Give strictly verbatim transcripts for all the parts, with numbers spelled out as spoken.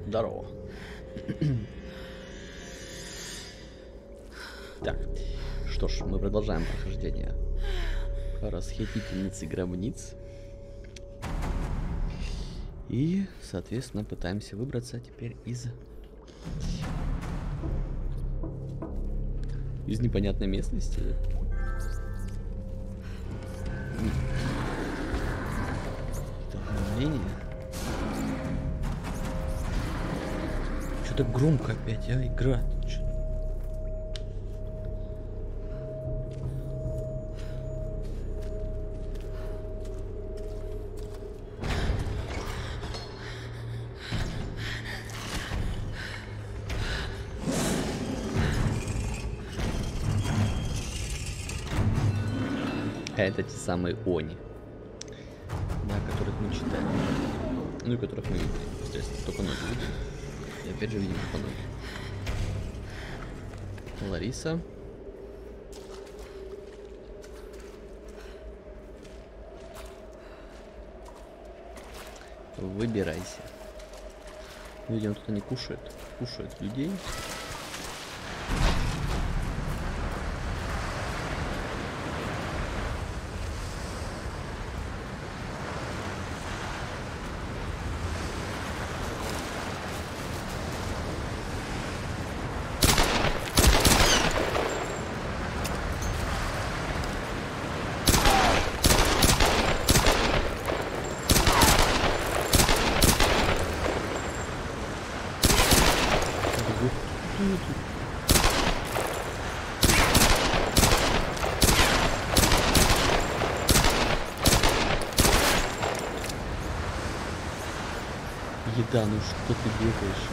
Здорово. Так, что ж, мы продолжаем прохождение расхитительницы гробниц. И, соответственно, пытаемся выбраться теперь из... из непонятной местности. Это обновление. Что-то громко опять, а? Игра. Чё? А это те самые они, да, которых мы читали, ну и которых мы видели, естественно, только ноги видели. И опять же видим только ноги. Лариса. Выбирайся. Видимо, тут они кушают. Кушают людей. Еда, ну что ты бегаешь?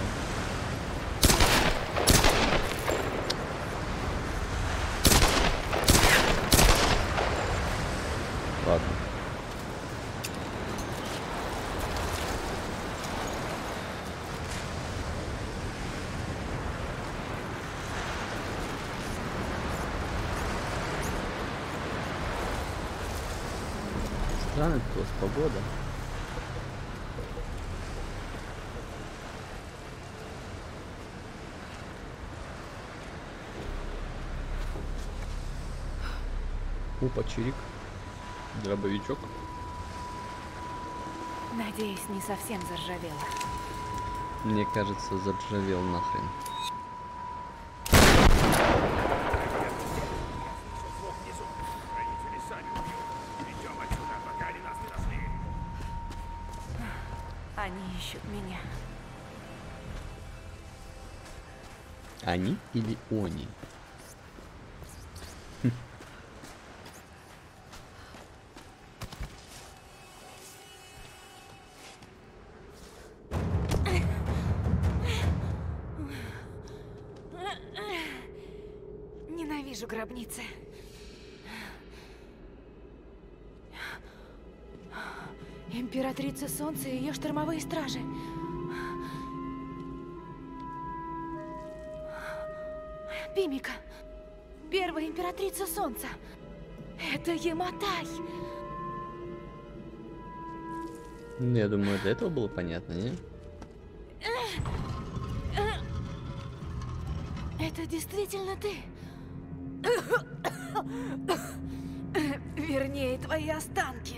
А? Ладно. Странная у вас погода. Опа, чирик. Дробовичок. Надеюсь, не совсем заржавела. Мне кажется, заржавел нахрен. Они ищут меня. Они или они? Ненавижу гробницы. Императрица Солнца и ее штормовые стражи. Пимика. Первая императрица Солнца. Это Яматай. Я думаю, до этого было понятно, не? Это действительно ты? Вернее, твои останки.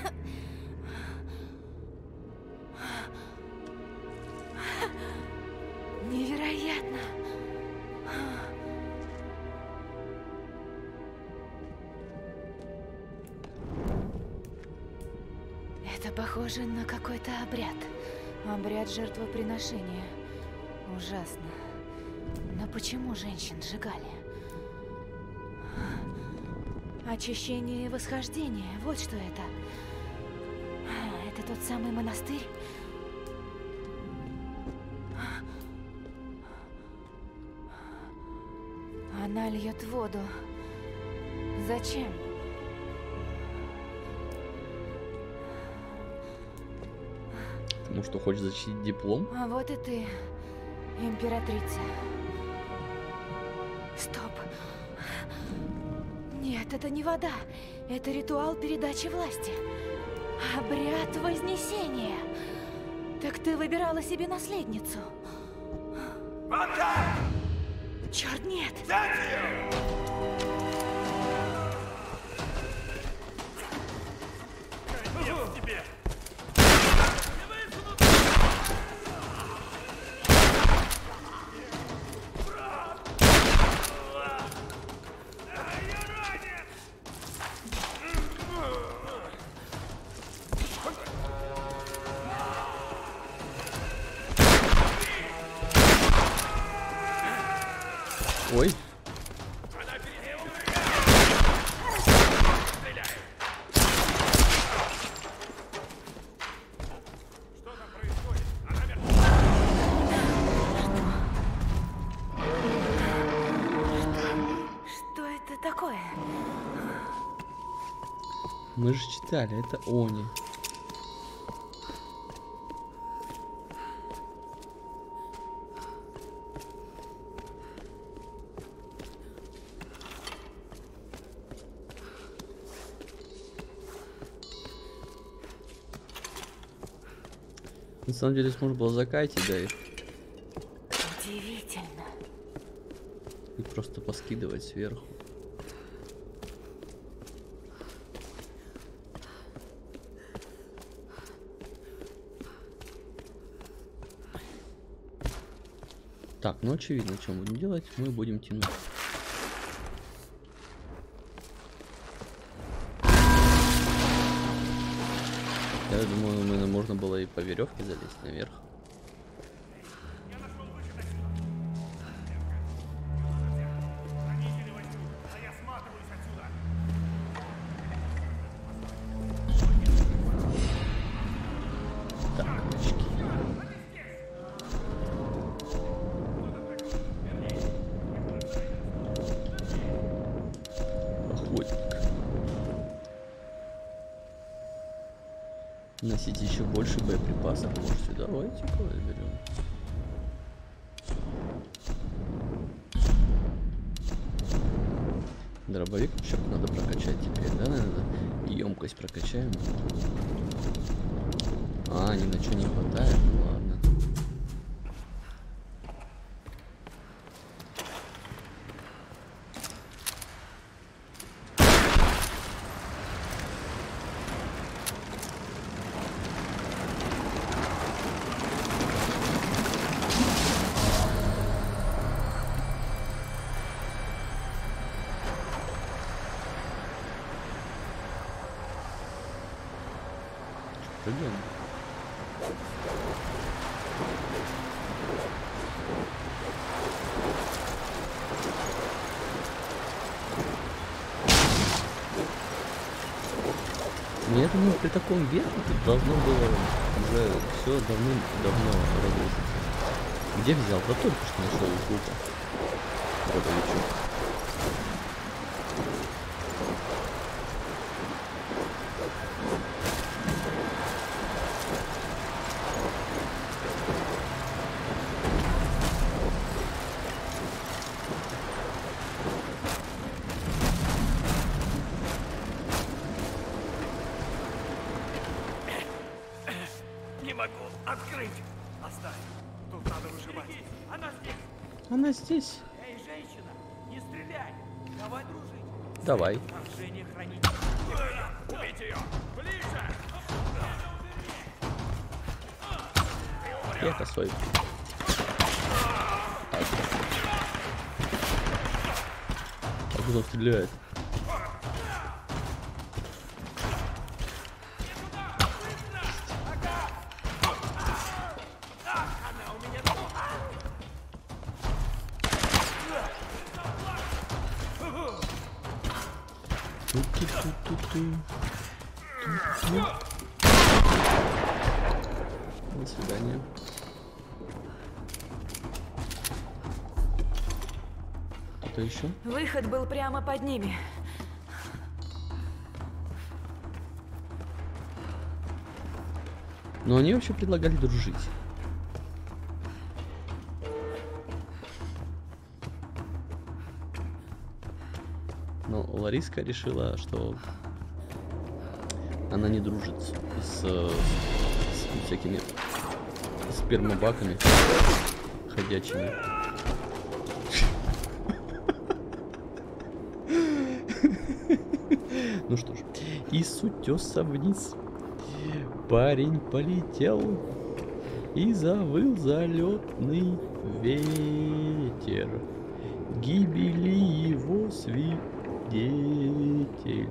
Невероятно. Это похоже на какой-то обряд. Обряд жертвоприношения. Ужасно. Но почему женщин сжигали? Очищение и восхождение. Вот что это. Это тот самый монастырь? Она льет воду. Зачем? Потому что хочешь защитить диплом? А вот и ты, императрица. Стоп. Нет, это не вода. Это ритуал передачи власти. Обряд Вознесения. Так ты выбирала себе наследницу? Черт, нет! Ой. Что это такое? Мы же читали, это они. На самом деле можно было закатить, да, их. Удивительно. И просто поскидывать сверху. Так, ну очевидно, что мы будем делать. Мы будем тянуть. Я думаю, мы, можно было и по веревке залезть наверх. Так, очки. Охотник. Носить еще больше боеприпасов можете. Давайте-ка возьмем. Дробовик еще надо прокачать теперь, да, наверное? Емкость прокачаем. А, ни на что не хватает, ну ладно. Пойдем. Я думаю, при таком весе тут должно было уже все давным-давно разрушиться. Где взял? Да только что нашел из лука. Дробовичок. Открыть! Оставь! Тут надо выживать. Она здесь! Она здесь. Эй, женщина! Не стреляй! Давай дружить! Давай. Вторжение хранить! Убейте ее! Ближе! Я косой. А кто стреляет? До свидания. Кто еще? Выход был прямо под ними. Но они вообще предлагали дружить. Но Лариска решила, что она не дружит с, с всякими спермобаками ходячими. Ну что ж, и с утеса вниз парень полетел, и завыл залетный ветер, гибели его свидетель.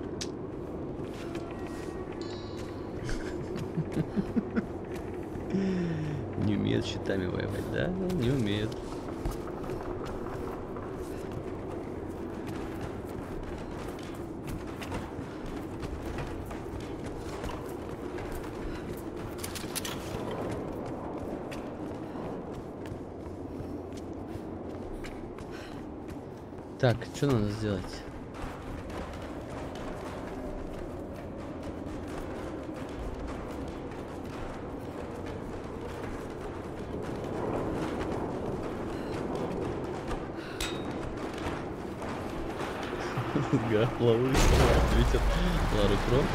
Не умеет щитами воевать, да? Не умеет. Так, что надо сделать? Головы ответит Лара Крофт.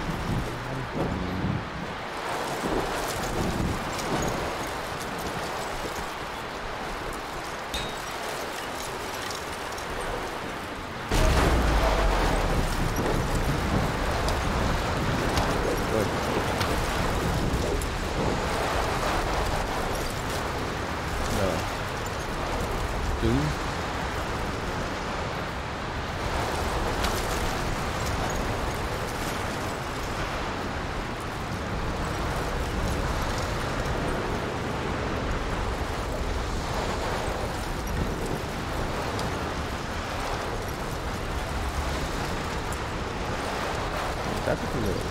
Как это делается?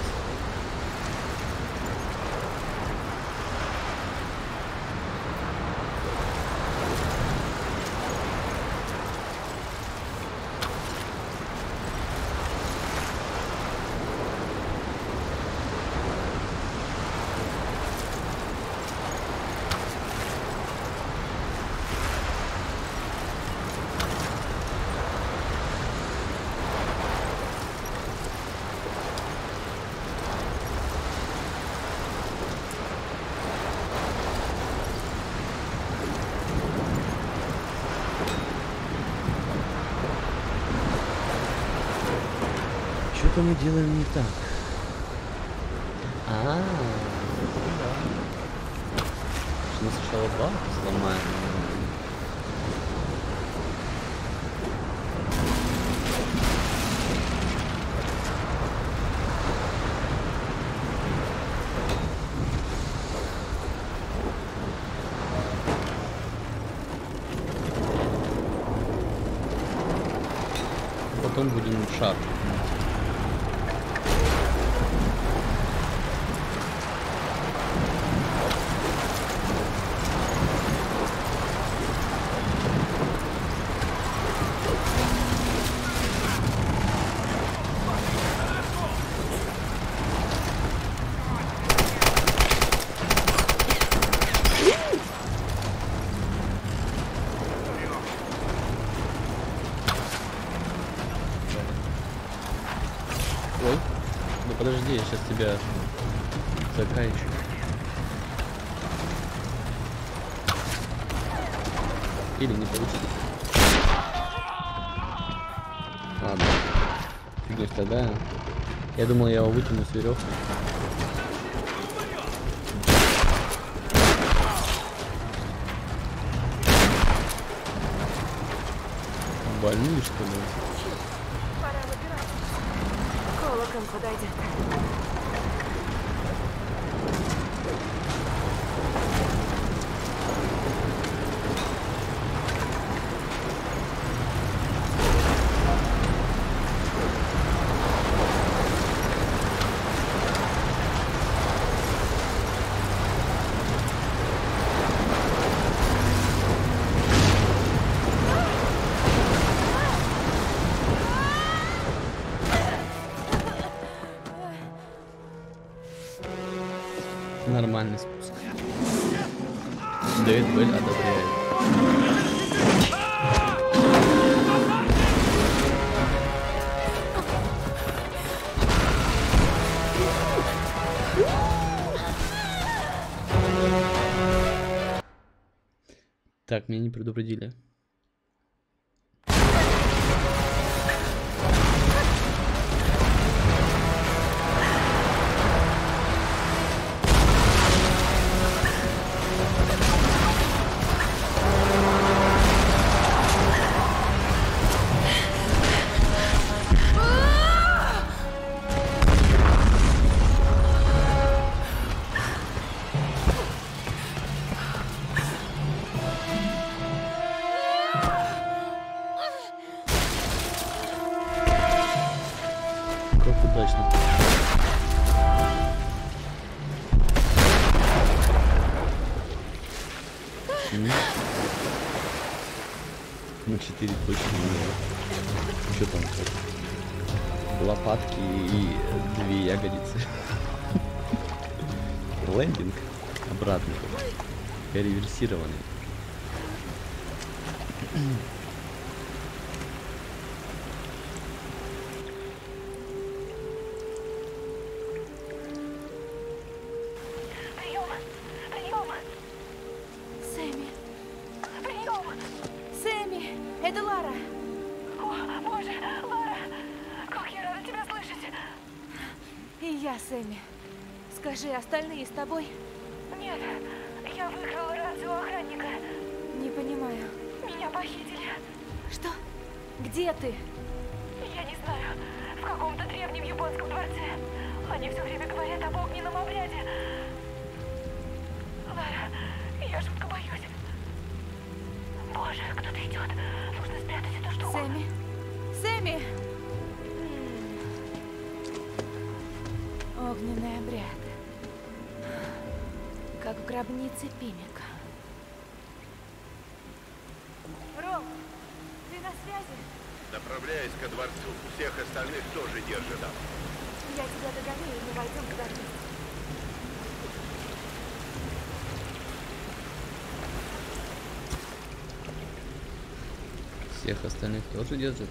Что-то мы делаем не так. А, мы сначала баг сломаем. Потом будем шар. Ой, ну подожди, я сейчас тебя заканчиваю. Или не получится. Ладно. Фигнешь тогда. Я думал, я его вытяну с веревки. Больные, что ли? Пора выбираться. Колокол подойдет. Нормальный спуск. Дэвид Белль одобряет. Так, меня не предупредили. Как удачно. М. Ну, четыре точно не. Что там? Лопатки и две ягодицы. Лендинг обратный. Реверсированный. Прием! Прием! Сэмми! Прием! Сэмми! Это Лара! О, боже, Лара! Как я рада тебя слышать! И я, Сэмми. Скажи, остальные с тобой? Нет, я выкрала рацию охранника. Не понимаю. Меня похитили. Что? Где ты? Я не знаю. В каком-то древнем японском дворце. Они все время говорят об огненном обряде. Лара, я жутко боюсь. Боже, кто-то идет. Нужно спрятать эту штуку. Сэмми? Сэмми! М. Огненный обряд. Как в гробнице Пимика. Ром, ты на связи? Направляясь ко дворцу. Всех остальных тоже держи там. Я тебя догоню, и мы войдем туда вместе. Всех остальных тоже держат.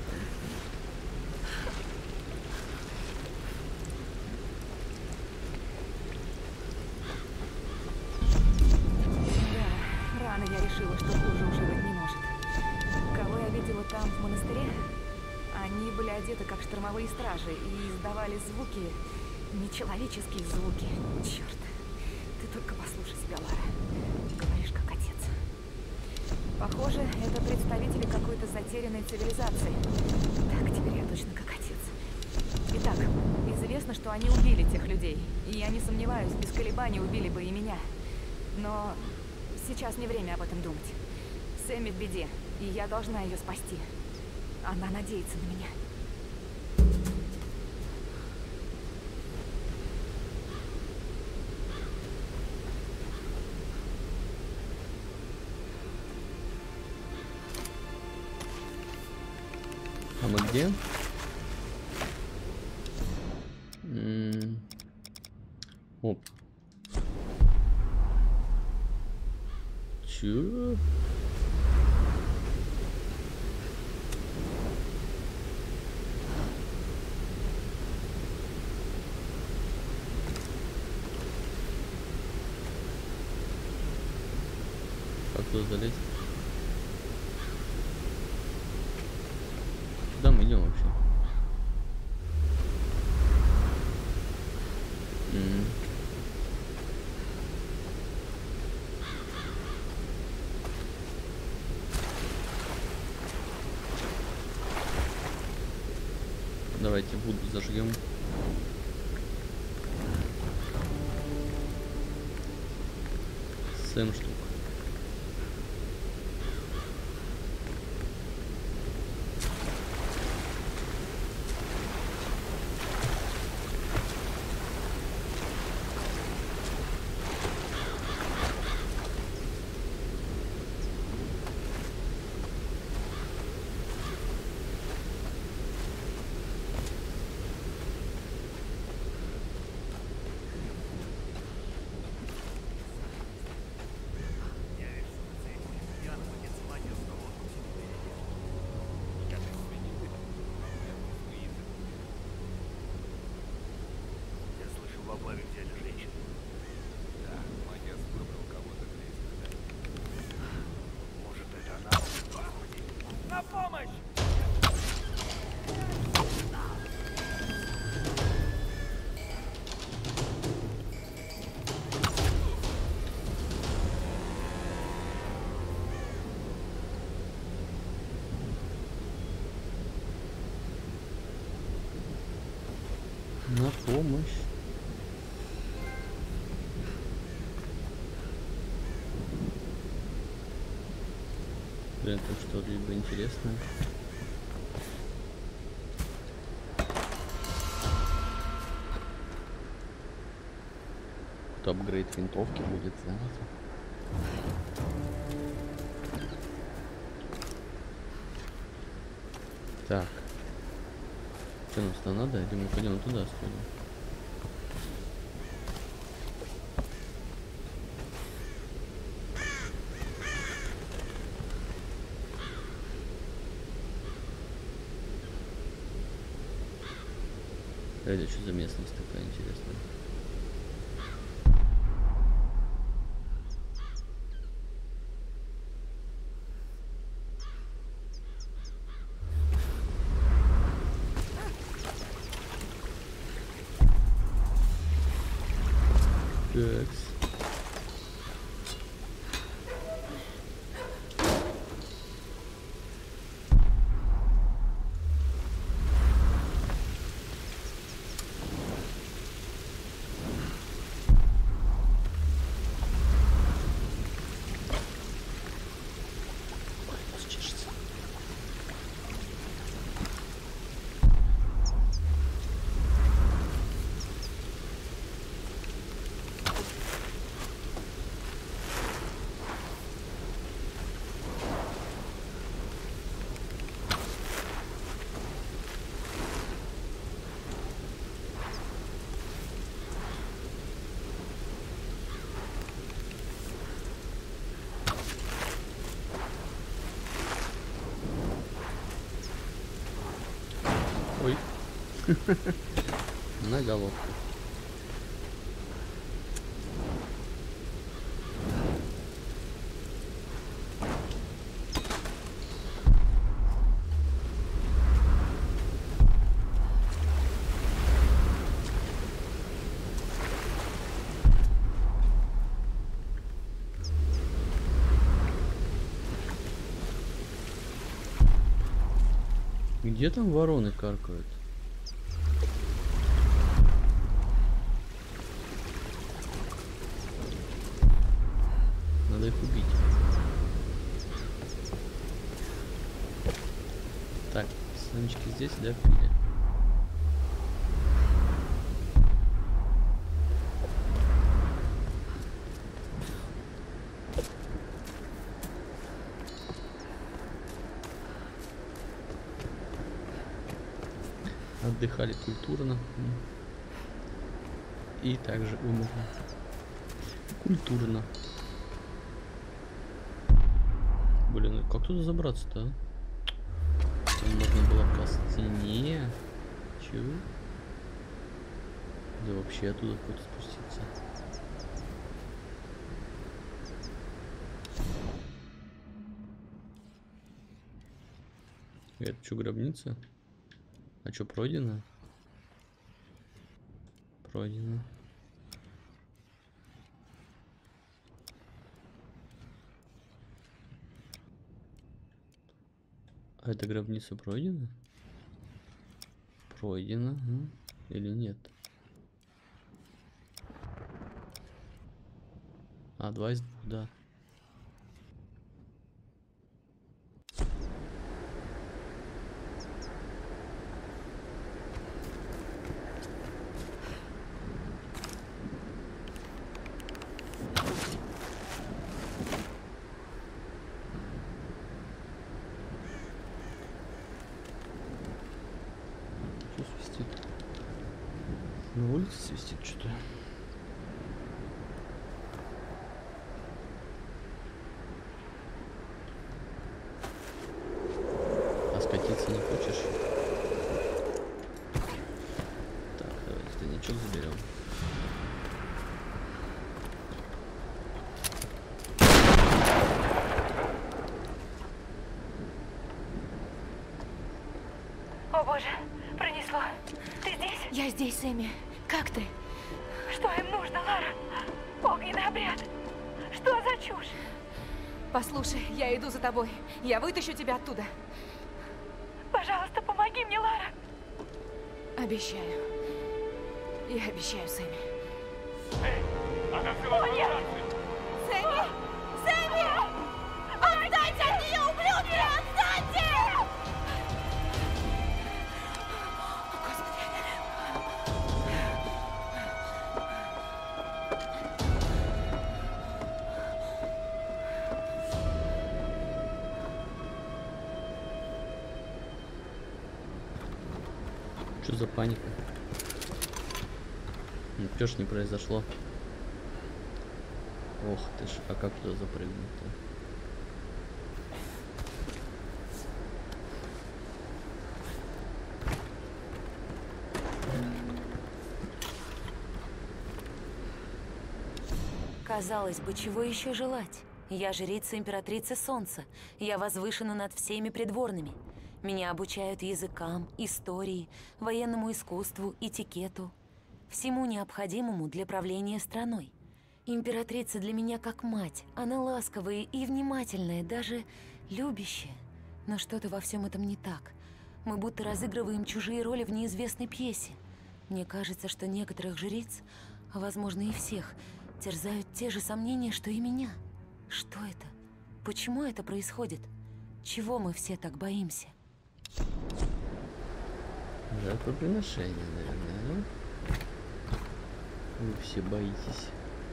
Да, рано я решила, что хуже уже быть не может. Кого я видела там, в монастыре? Они были одеты как штормовые стражи и издавали звуки, нечеловеческие звуки. Черт, ты только послушай себя, Лара. Говоришь, как отец. Похоже, это представители какой-то затерянной цивилизации. Так, теперь я точно как отец. Итак, известно, что они убили тех людей. И я не сомневаюсь, без колебаний убили бы и меня. Но сейчас не время об этом думать. Сэмми в беде, и я должна ее спасти. Она надеется на меня. А мы где? М. Оп. Чё? Как туда залезть? Куда мы идем вообще? М. Давайте Вуду зажгем. семь штук. На помощь. Блин, там что-либо интересное. Кто апгрейд винтовки будет сразу. Так. Что нам туда надо? Я думаю, пойдем туда сходим. Это что за местность такая интересная? Такс. Ой. На головку. Где там вороны каркают? Надо их убить. Так, самочки здесь, да, пили. Отдыхали культурно и также умерли культурно. Блин, как туда забраться-то? А? Там можно было по стене. Чего? Да вообще оттуда куда-то спуститься. Это что, гробница? А что, пройдено? Пройдено. А эта гробница пройдена? Пройдена. Ну, или нет? А, два из двух, да. На улице свистит что-то. А скатиться не хочешь? Так, давайте тайничок заберем. О боже, пронесло. Ты здесь? Я здесь, Сэмми. Как ты? Что им нужно, Лара? Огненный обряд. Что за чушь? Послушай, я иду за тобой. Я вытащу тебя оттуда. Пожалуйста, помоги мне, Лара. Обещаю. Я обещаю, Сэмми. Эй, а как же вас шансы? Сэмми! Сэмми! Отстаньте от нее, ублюдки! Отстаньте! Что за паника? Ничего ж не произошло. Ох ты ж, а как туда запрыгнуть-то? Казалось бы, чего еще желать? Я жрица императрицы Солнца. Я возвышена над всеми придворными. Меня обучают языкам, истории, военному искусству, этикету. Всему необходимому для правления страной. Императрица для меня как мать. Она ласковая и внимательная, даже любящая. Но что-то во всем этом не так. Мы будто разыгрываем чужие роли в неизвестной пьесе. Мне кажется, что некоторых жриц, а возможно и всех, терзают те же сомнения, что и меня. Что это? Почему это происходит? Чего мы все так боимся? Жертвоприношение, наверное, да? Вы все боитесь.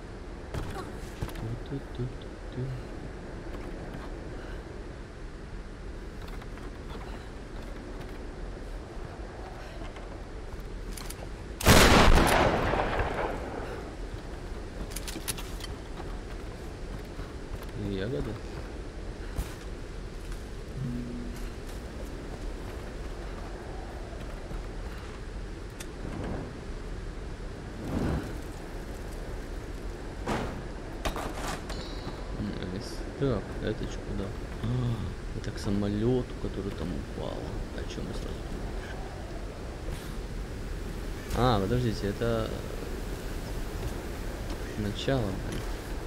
Ту-ту-ту-ту-ту. Ягода. Так, это что, куда? А, это к самолету, который там упал. О чем мы сразу думаешь? А, подождите, это начало, блин.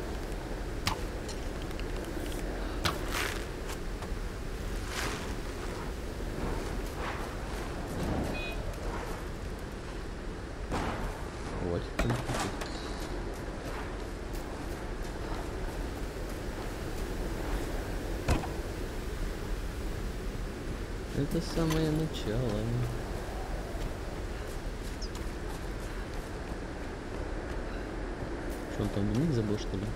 Вот. Это самое начало. Что он там дневник забыл, что ли?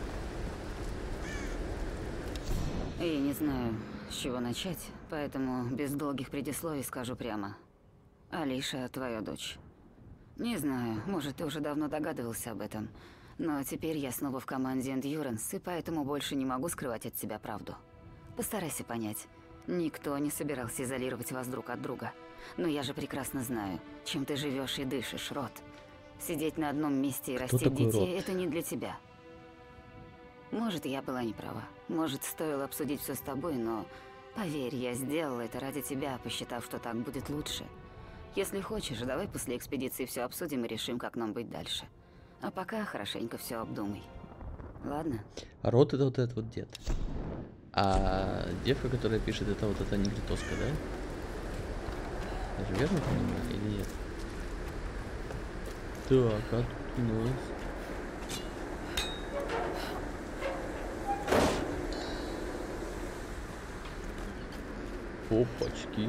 Я не знаю, с чего начать, поэтому без долгих предисловий скажу прямо. Алиша, твоя дочь. Не знаю, может, ты уже давно догадывался об этом, но теперь я снова в команде Endurance, и поэтому больше не могу скрывать от тебя правду. Постарайся понять. Никто не собирался изолировать вас друг от друга. Но я же прекрасно знаю, чем ты живешь и дышишь, Рот. Сидеть на одном месте и растить детей – это не для тебя. Может, я была не права. Может, стоило обсудить все с тобой, но поверь, я сделала это ради тебя, посчитав, что так будет лучше. Если хочешь, давай после экспедиции все обсудим и решим, как нам быть дальше. А пока хорошенько все обдумай. Ладно? Рот это вот этот вот дед. А девка, которая пишет, это вот эта негритоска, да? Я же верно понимаю или нет? Так, а тут у нас... Опачки.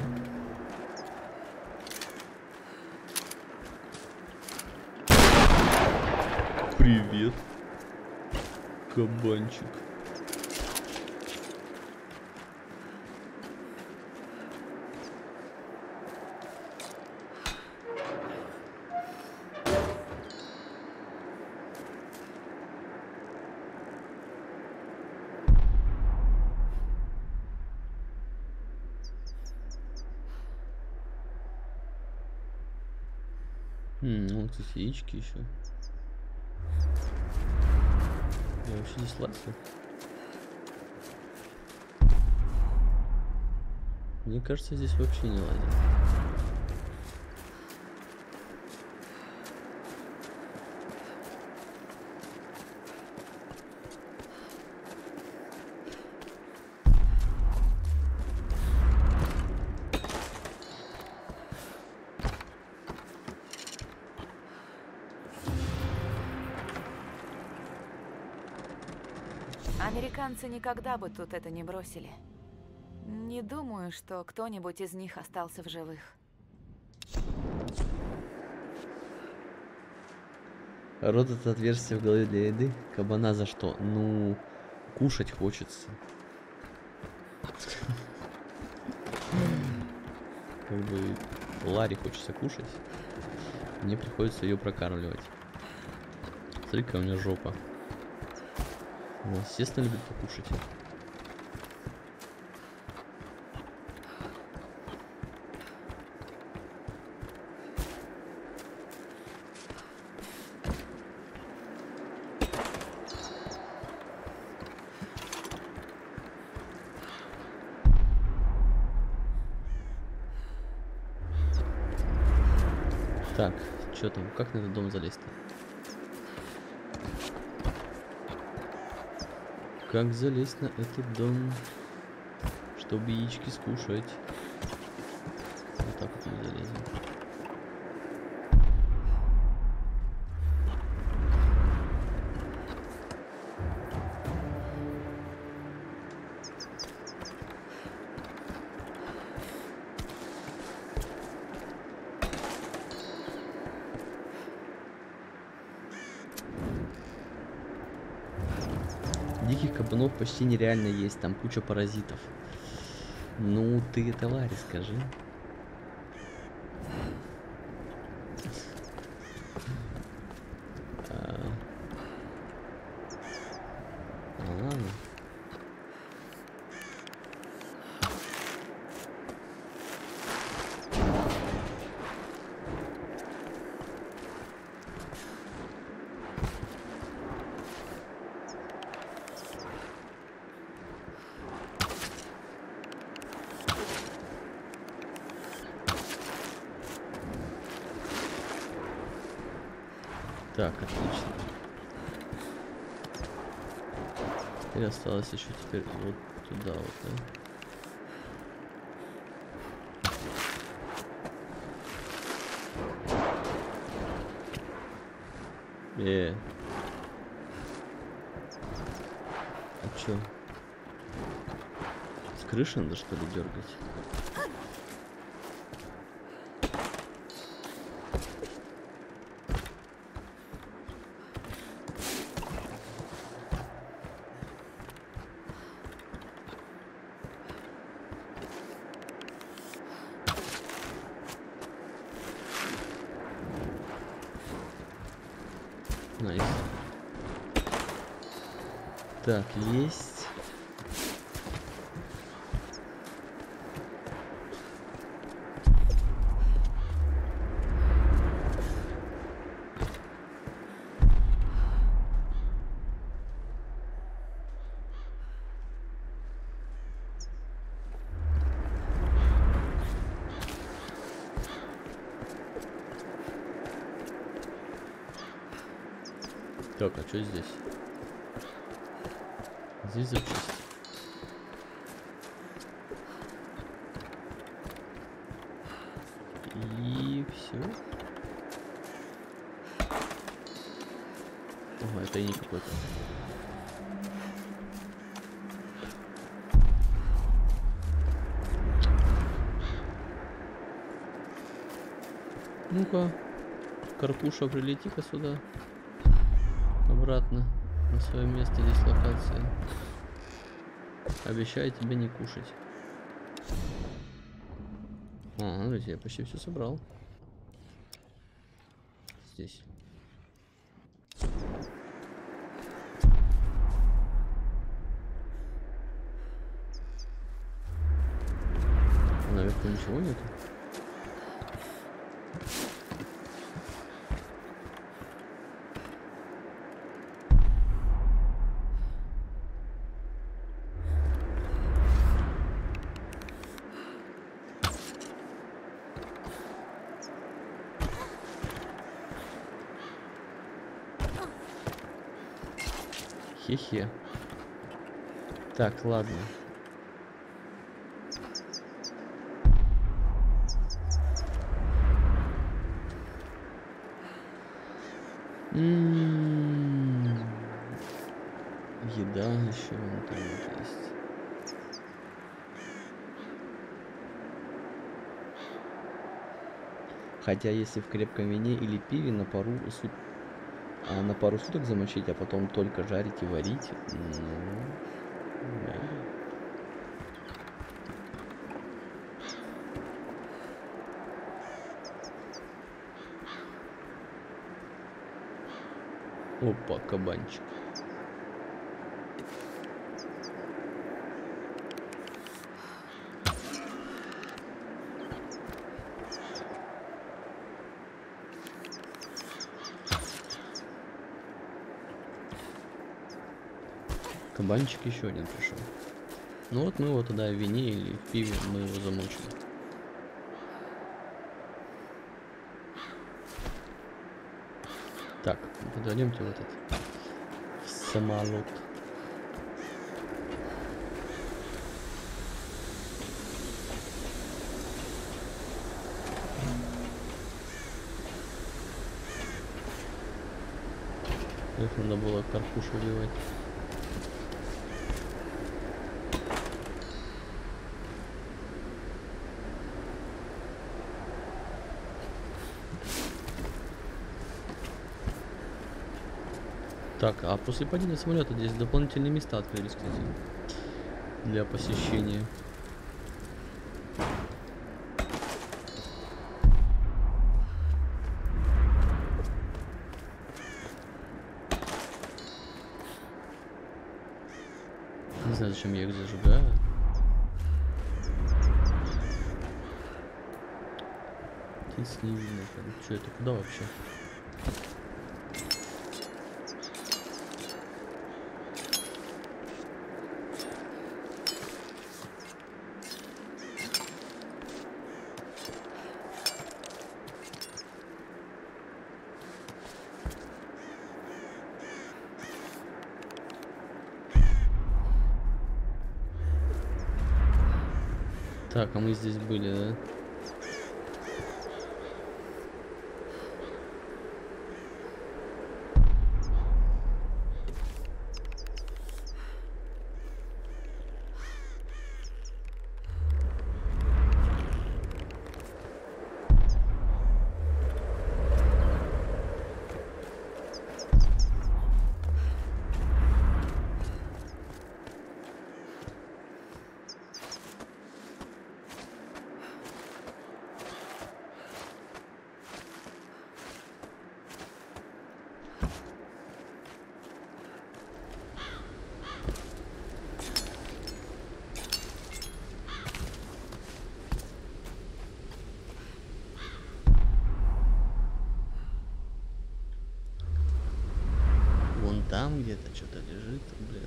Привет, кабанчик. Хм, ну, кстати, яички еще. Я вообще не сладкий. Мне кажется, здесь вообще не ладит. Американцы никогда бы тут это не бросили. Не думаю, что кто-нибудь из них остался в живых. Рот — это отверстие в голове для еды. Кабана за что? Ну, кушать хочется. Как бы Ларе хочется кушать. Мне приходится ее прокармливать. Смотри-ка, у меня жопа. Она, естественно, любит покушать. Так, что там? Как на этот дом залезть-то? Как залезть на этот дом, чтобы яички скушать? Вот так вот мы залезем. Диких кабанов почти нереально есть, там куча паразитов. Ну, ты это Ларе скажи. А, а ладно. Так, отлично. Теперь осталось еще теперь вот туда вот, да? Э. А чё? С крыши надо что ли дергать? Найс. Так, есть. Так, а что здесь? Здесь запчасти. И все. Ага, это и не какой-то. Ну-ка, Карпуша, прилети-ка сюда. Обратно на свое место дислокации. Обещаю тебе не кушать. А, смотрите, я почти все собрал. Здесь. Наверху ничего нету. Хе-хе. Так, ладно. М-м-м. Еда еще вон там вот есть. Хотя если в крепком вине или пиве на пару сут... а на пару суток замочить, а потом только жарить и варить, ну, да. Опа, кабанчик. Кабанчик еще один пришел. Ну вот мы его тогда в вине или в пиве мы его замочим. Так, подойдемте в этот в самолет. Их надо было карпушу вливать. Так, а после падения самолета здесь дополнительные места открылись, кстати, для посещения. Не знаю, зачем я их зажигаю. Птиц не видно. Что это? Куда вообще? Так, а мы здесь были, да? Там где-то что-то лежит, блин.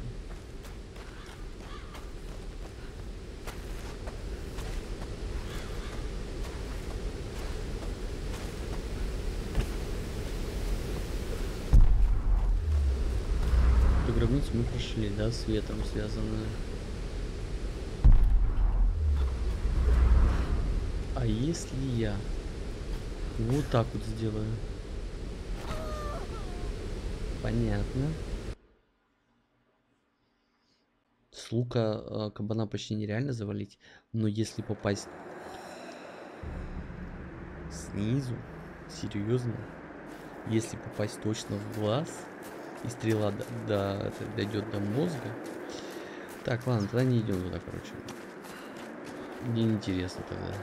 Эту гробницу мы прошли, да, с светом связанную. А если я вот так вот сделаю? Понятно. С лука э, кабана почти нереально завалить, но если попасть снизу, серьезно, если попасть точно в глаз и стрела до, до, дойдет до мозга. Так, ладно, тогда не идем туда, короче. Мне неинтересно тогда.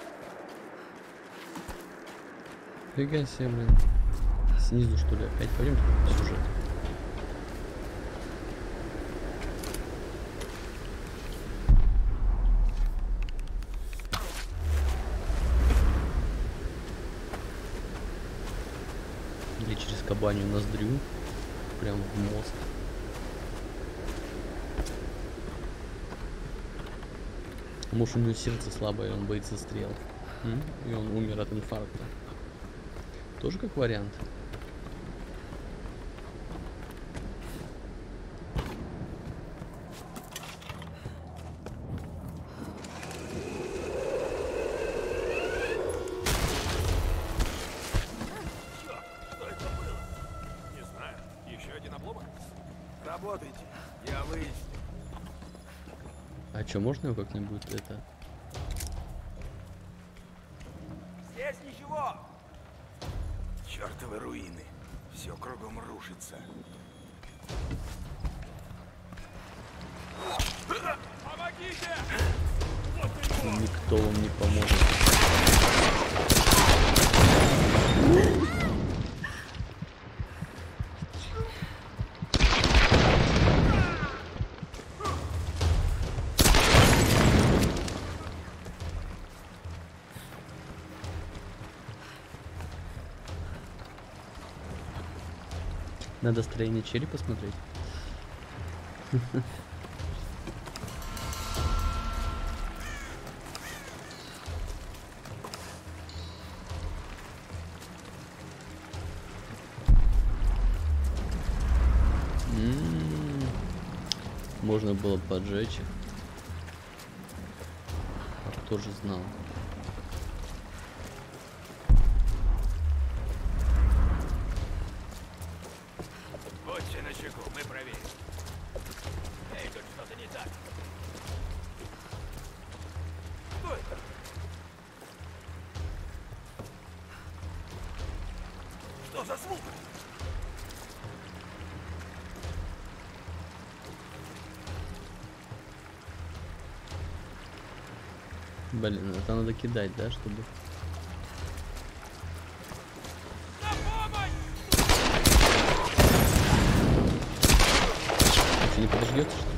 Фига себе, блин. Снизу, что ли, опять пойдем в сюжет. Или через кабанью ноздрю, прям в мозг. Может, у него сердце слабое, и он боится стрел. М? И он умер от инфаркта. Тоже как вариант. Работайте. выясним. А чё, можно его как-нибудь это... Здесь ничего. Чёртовы руины. Все кругом рушится. Помогите! Никто вам не поможет. Надо строение черепа смотреть. М-м-м. Можно было поджечь их. А кто же знал? Будьте начеку, мы проверим. Эй, тут что-то не так. Что это? Что за звук? Блин, это надо кидать, да, чтобы... На помощь! Ты не подождется, что ли?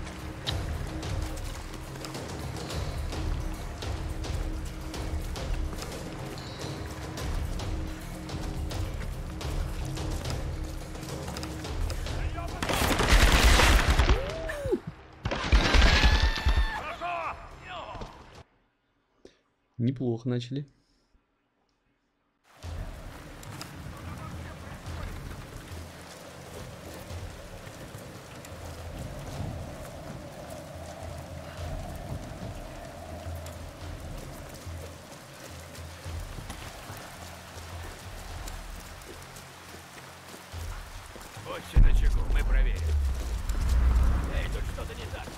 Неплохо начали. Будьте начеку, мы проверим. Эй, тут что-то не так.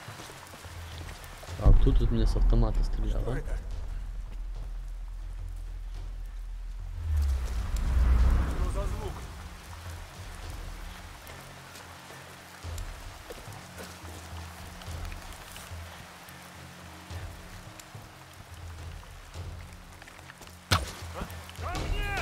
А тут от меня с автомата стрелял, Что да? это? Что за звук? Ко мне!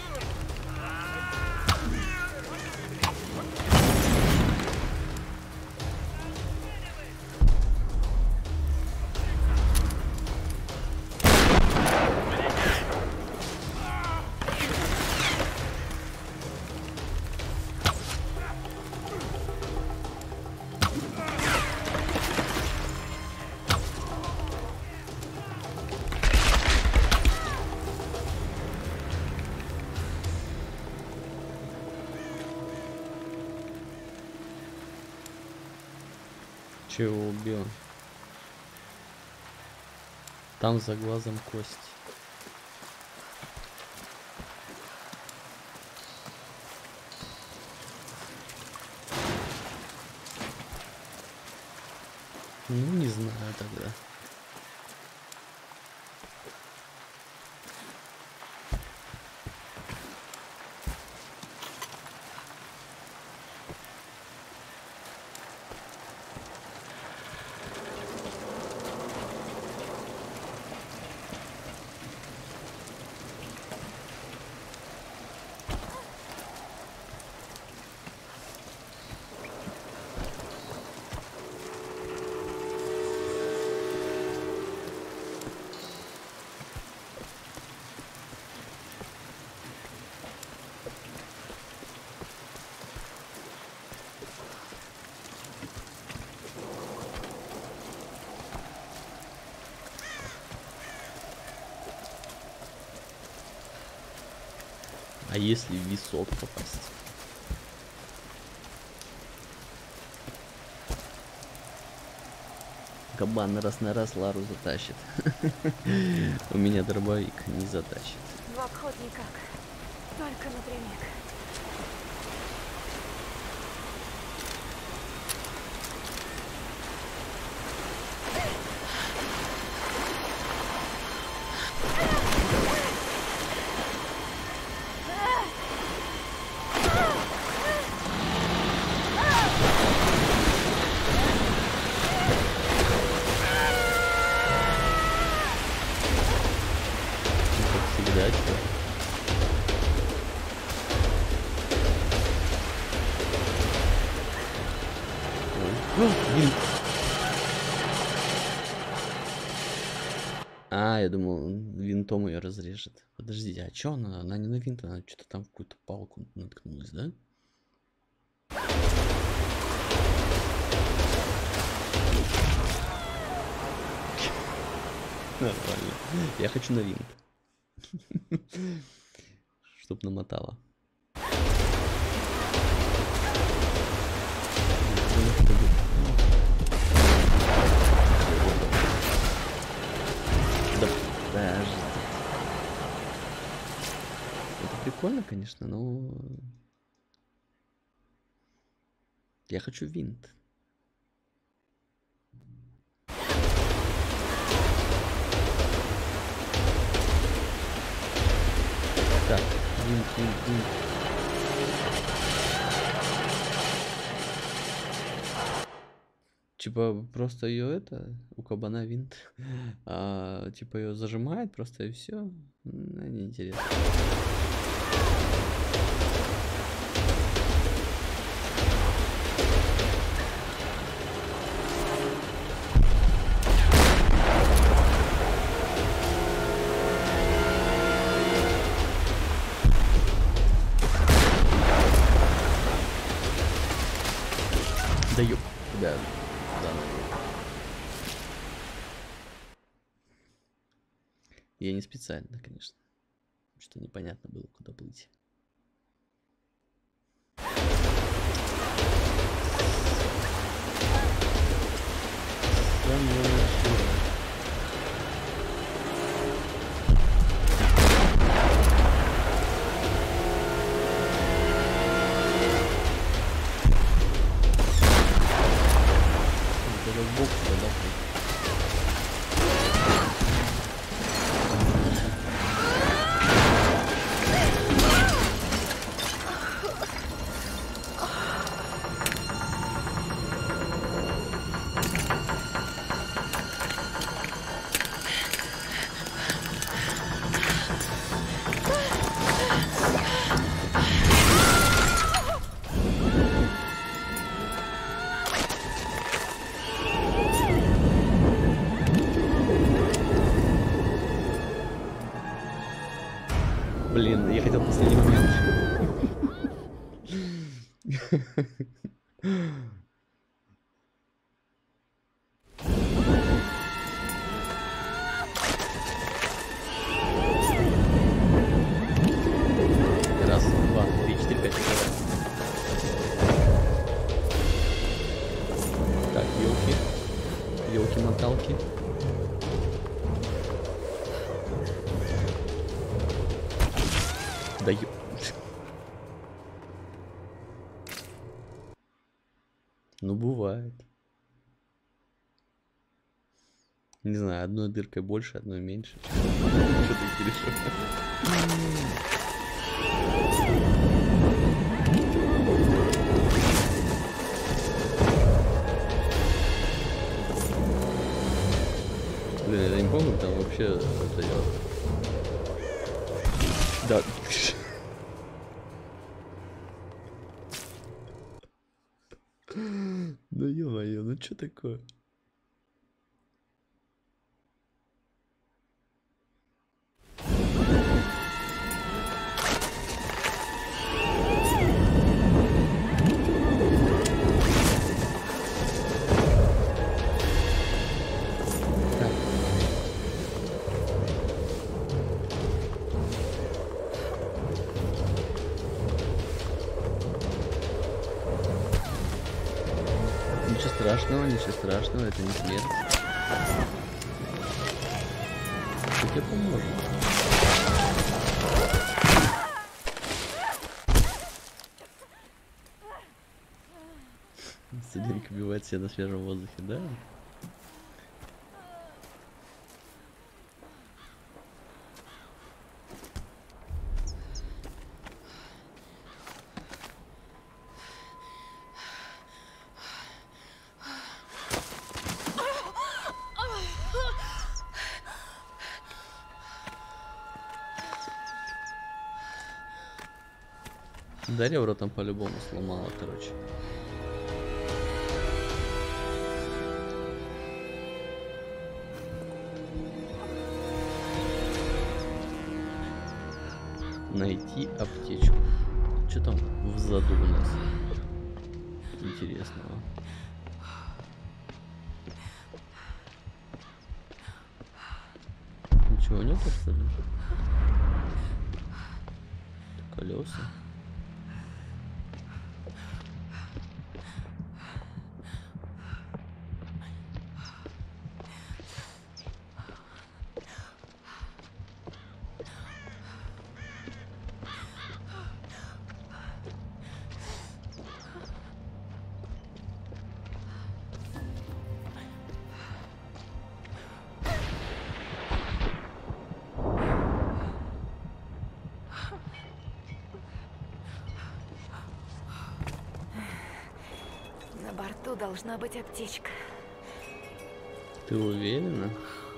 Чего убил? Там за глазом кость. Ну, не знаю тогда. А если в висок попасть? Кабан раз на раз Лару затащит. У меня дробовик не затащит. В обход никак. Только напрямик. всегда, что? Винт. А, я думал, он винтом ее разрежет. Подождите, а чё она? Она не на винт, она что-то там в какую-то палку наткнулась, да? Нормально. Я хочу на винт. Чтоб намотала. Да, подожди. Это прикольно, конечно, но... Я хочу винт. Так, винт, винт, винт. Типа просто ее это, у кабана винт, а, типа ее зажимает просто и все. Ну, неинтересно. Да ёп, да, да. Я не специально, конечно. Что непонятно было, куда плыть. Самое начало. Это в бок, да? Блин, я хотел последний момент. Раз, два, три, четыре, пять. Так, елки. Елки-моталки. Да ё... Ну, бывает. Не знаю, одной дыркой больше, одной меньше. Что ты перешел? Блин, я не помню, там вообще это я... Да. Ну ё-моё, ну чё такое? Ничего страшного, ничего страшного, это не смерть. Что тебе поможет? Студентка убивает себя на свежем воздухе, да? Да, ребра там по-любому сломала, короче. Найти аптечку. Что там в заду у нас интересного? Ничего нету, что ли? Колеса. На борту должна быть аптечка. Ты уверена?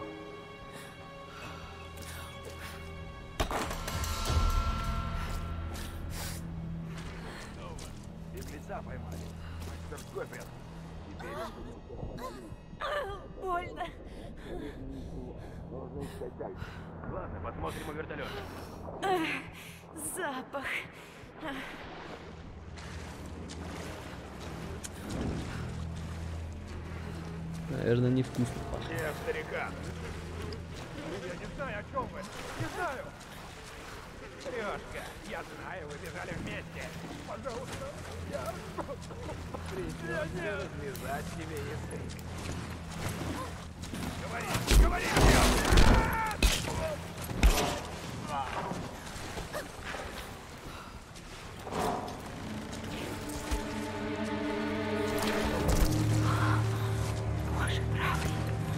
Беглеца поймали. Мастерской прятал. Теперь Больно. нужно искать дальше. Ладно, посмотрим у вертолета. Запах. Наверное, невкусно пахнет. Где старикан? Я не знаю, о чем вы. Не знаю. Лёшка, я знаю, вы бежали вместе. Пожалуйста, я... Придется развязать тебе язык. Говори, говори, Боже, правый.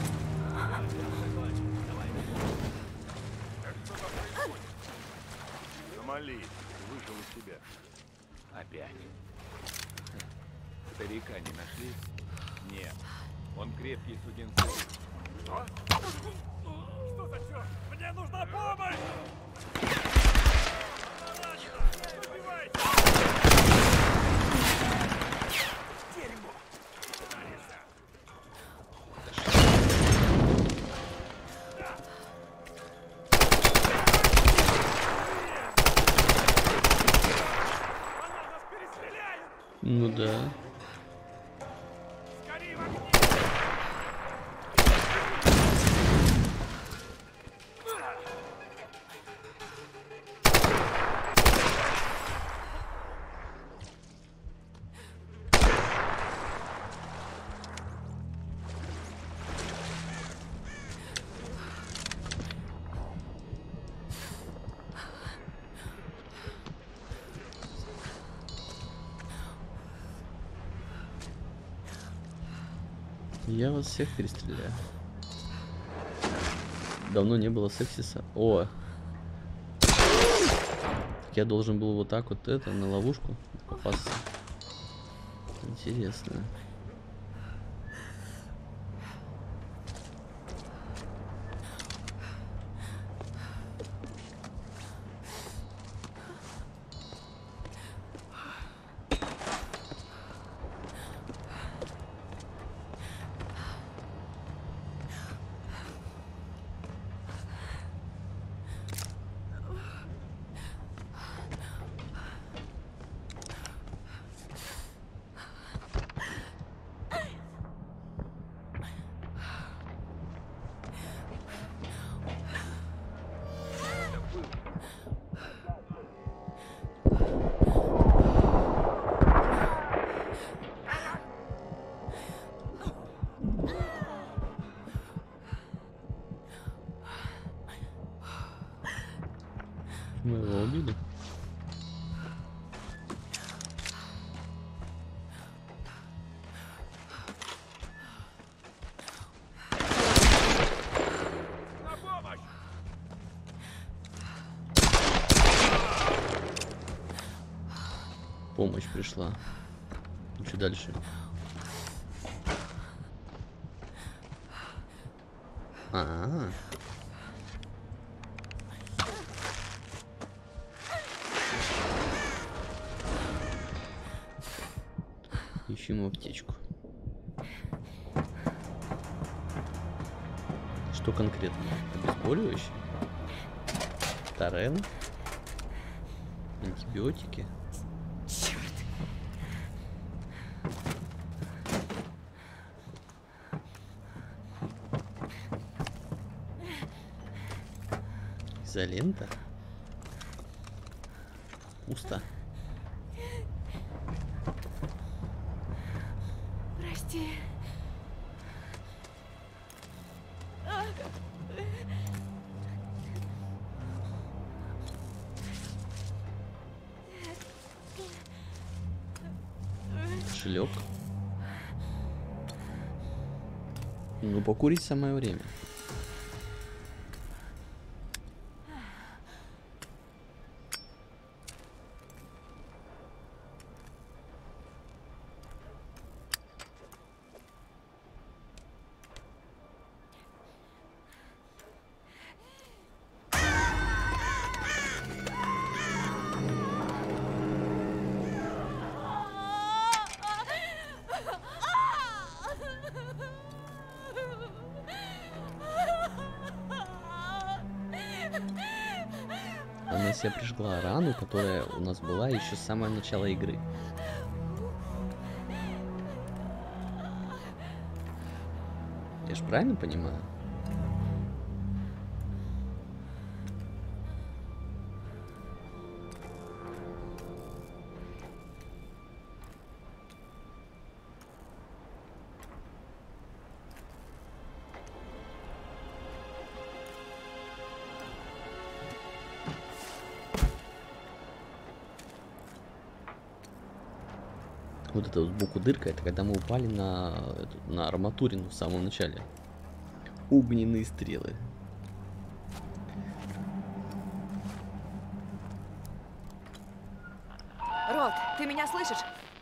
Сомали вышел из себя. Опять. Старика не нашли? Нет. Он крепкий сукин сын. Что? Что за черт? Мне нужна помощь! Дерьмо! Алиса! Ну да. Скорее в огне! Я вас всех перестреляю. Давно не было сексиса. О! Так я должен был вот так вот это, на ловушку попасться. Интересно. Мы его убили. На помощь! Помощь пришла. И что дальше? А-а-а. Ищем аптечку. Что конкретно? Обезболивающее? Торрен? Антибиотики? Изолента? Пусто. Прости. Кошелек. Ну, покурить самое время. Она себе прижгла рану, которая у нас была еще с самого начала игры. Я же правильно понимаю? Вот это вот сбоку дырка, это когда мы упали на, эту, на арматурину в самом начале. Огненные стрелы. Рот, ты меня слышишь?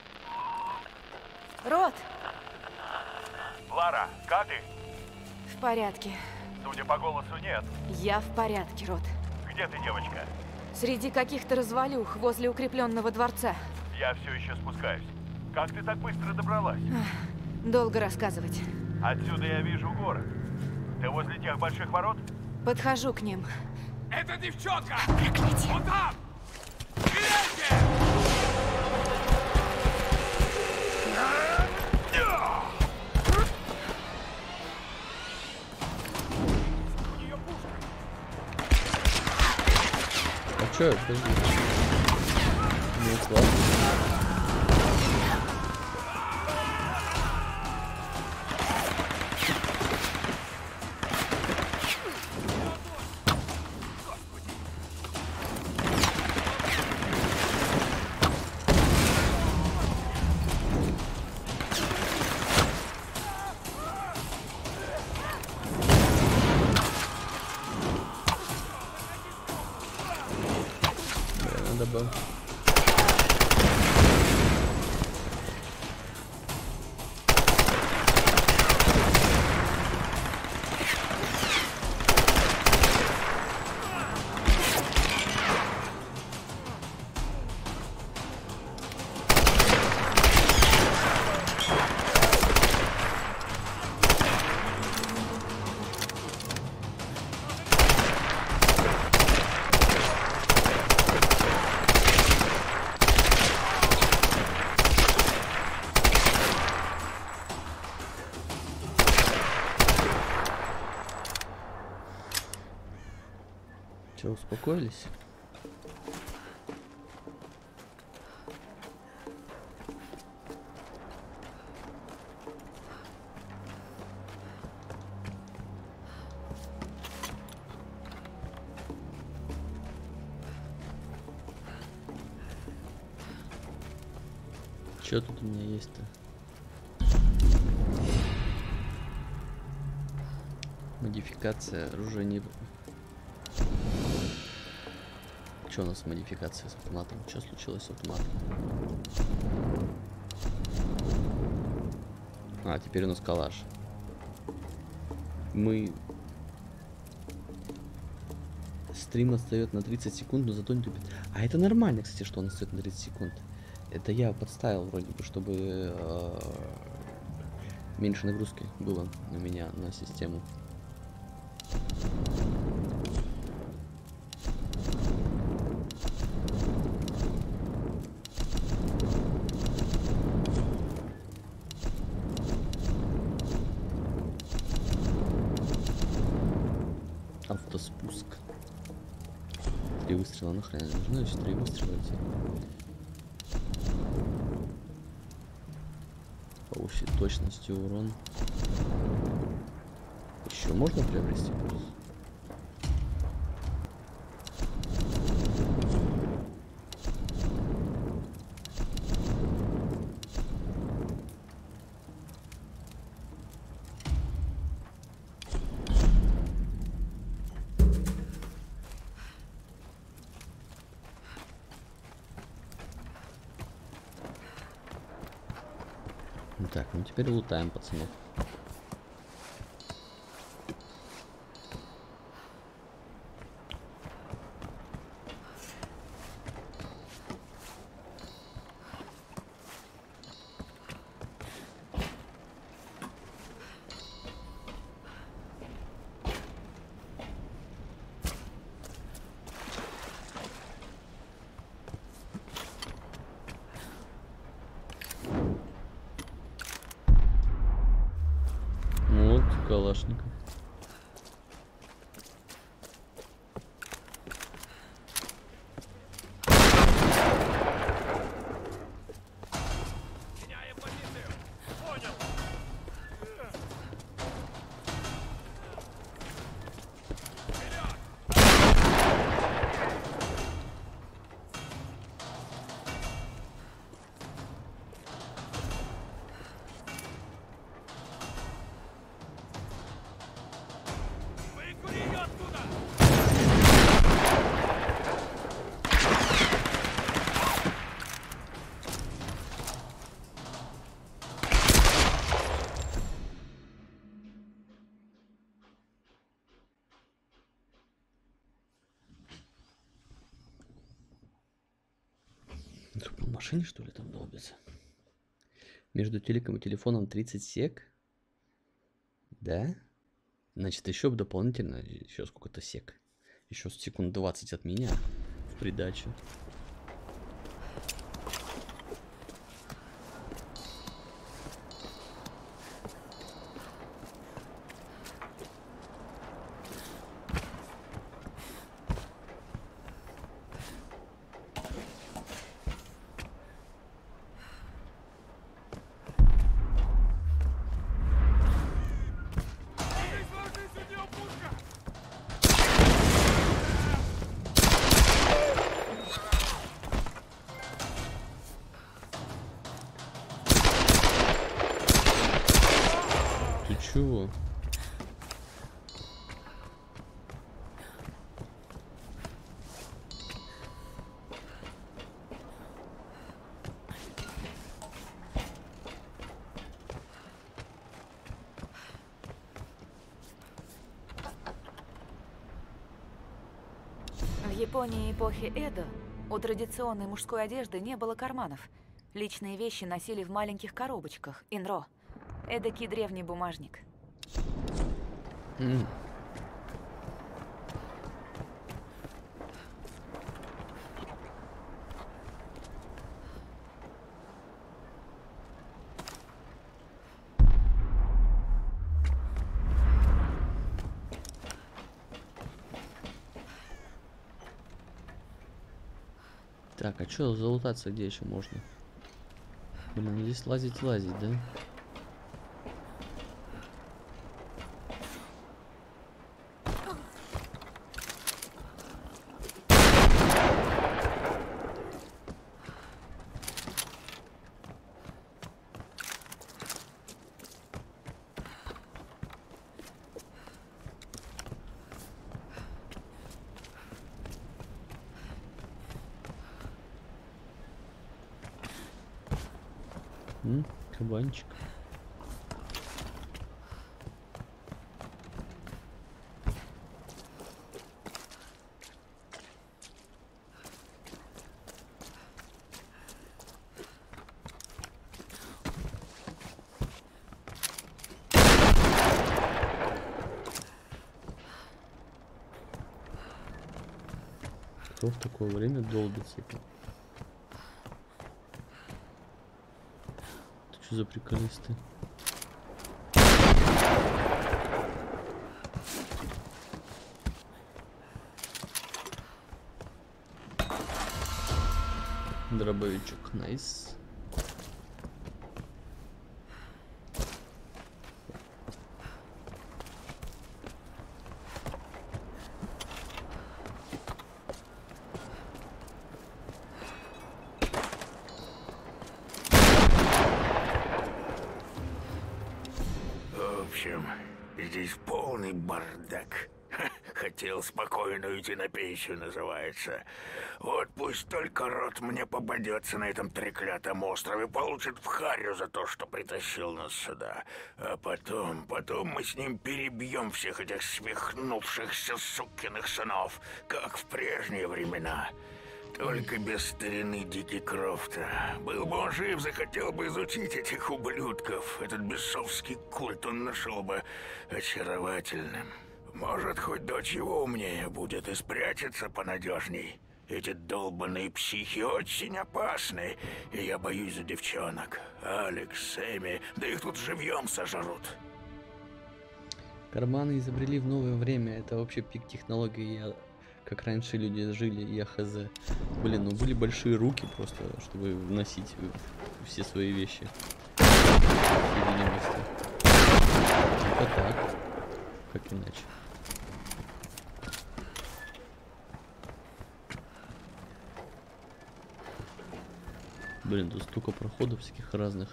Рот! Лара, как ты? В порядке. Судя по голосу, нет. Я в порядке, Рот. Где ты, девочка? Среди каких-то развалюх возле укрепленного дворца. Я все еще спускаюсь. Как ты так быстро добралась? Долго рассказывать. Отсюда я вижу город. Ты возле тех больших ворот? Подхожу к ним. Это девчонка! Проклятие! Вот там! Гляньте! У нее пушка! А чё, подожди. Ну, классно. Надо бы. Че, успокоились? Че тут у меня есть-то? Модификация оружия не... Что у нас модификация с автоматом? Что случилось с автоматом? А, теперь у нас калаш. Мы... Стрим отстает на тридцать секунд, но зато не тупит. А это нормально, кстати, что он отстает на тридцать секунд. Это я подставил вроде бы, чтобы э, меньше нагрузки было у меня на систему. Автоспуск. Три выстрела нахрен не нужно, если три выстрела эти. Повысить точность и урон. Еще можно приобрести плюс? Так, ну теперь лутаем, пацанов. Вот, калашников. Меняем позицию. Понял. Выкури ее оттуда! В машине, что ли, там долбится? Между телеком и телефоном тридцать сек? Да? Значит, еще дополнительно, еще сколько-то сек. Еще секунд двадцать от меня в придачу. Ложись, ложись, у нее пушка! Ты чего? В Японии эпохи Эдо у традиционной мужской одежды не было карманов. Личные вещи носили в маленьких коробочках, инро. Эдакий древний бумажник. М. Так, а что залутаться где еще можно? Блин, здесь лазить, лазить, да? М, кабанчик. Кто в такое время долбится? Это что за приколисты? Дробовичок, найс. В общем, здесь полный бардак. Хотел спокойно уйти на пенсию, называется. Вот пусть только рот мне попадется на этом треклятом острове, получит в харю за то, что притащил нас сюда. А потом, потом мы с ним перебьем всех этих свихнувшихся сукиных сынов, как в прежние времена. Только без старины Дики Крофта. Был бы он жив, захотел бы изучить этих ублюдков. Этот бесовский культ он нашел бы очаровательным. Может, хоть дочь его умнее будет и спрячется понадежней. Эти долбаные психи очень опасны, и я боюсь за девчонок. Алекс, Эми, да их тут живьем сожрут. Карманы изобрели в новое время. Это вообще пик технологий. Я... Как раньше люди жили, я хз. Блин, ну были большие руки просто, чтобы носить все свои вещи. Только так. Как иначе? Блин, тут столько проходов всяких разных.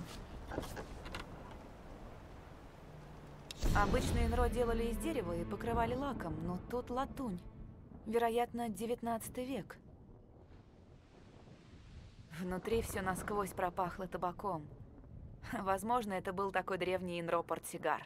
Обычно инро делали из дерева и покрывали лаком, но тут латунь. Вероятно, девятнадцатый век. Внутри все насквозь пропахло табаком. Возможно, это был такой древний инро-портсигар.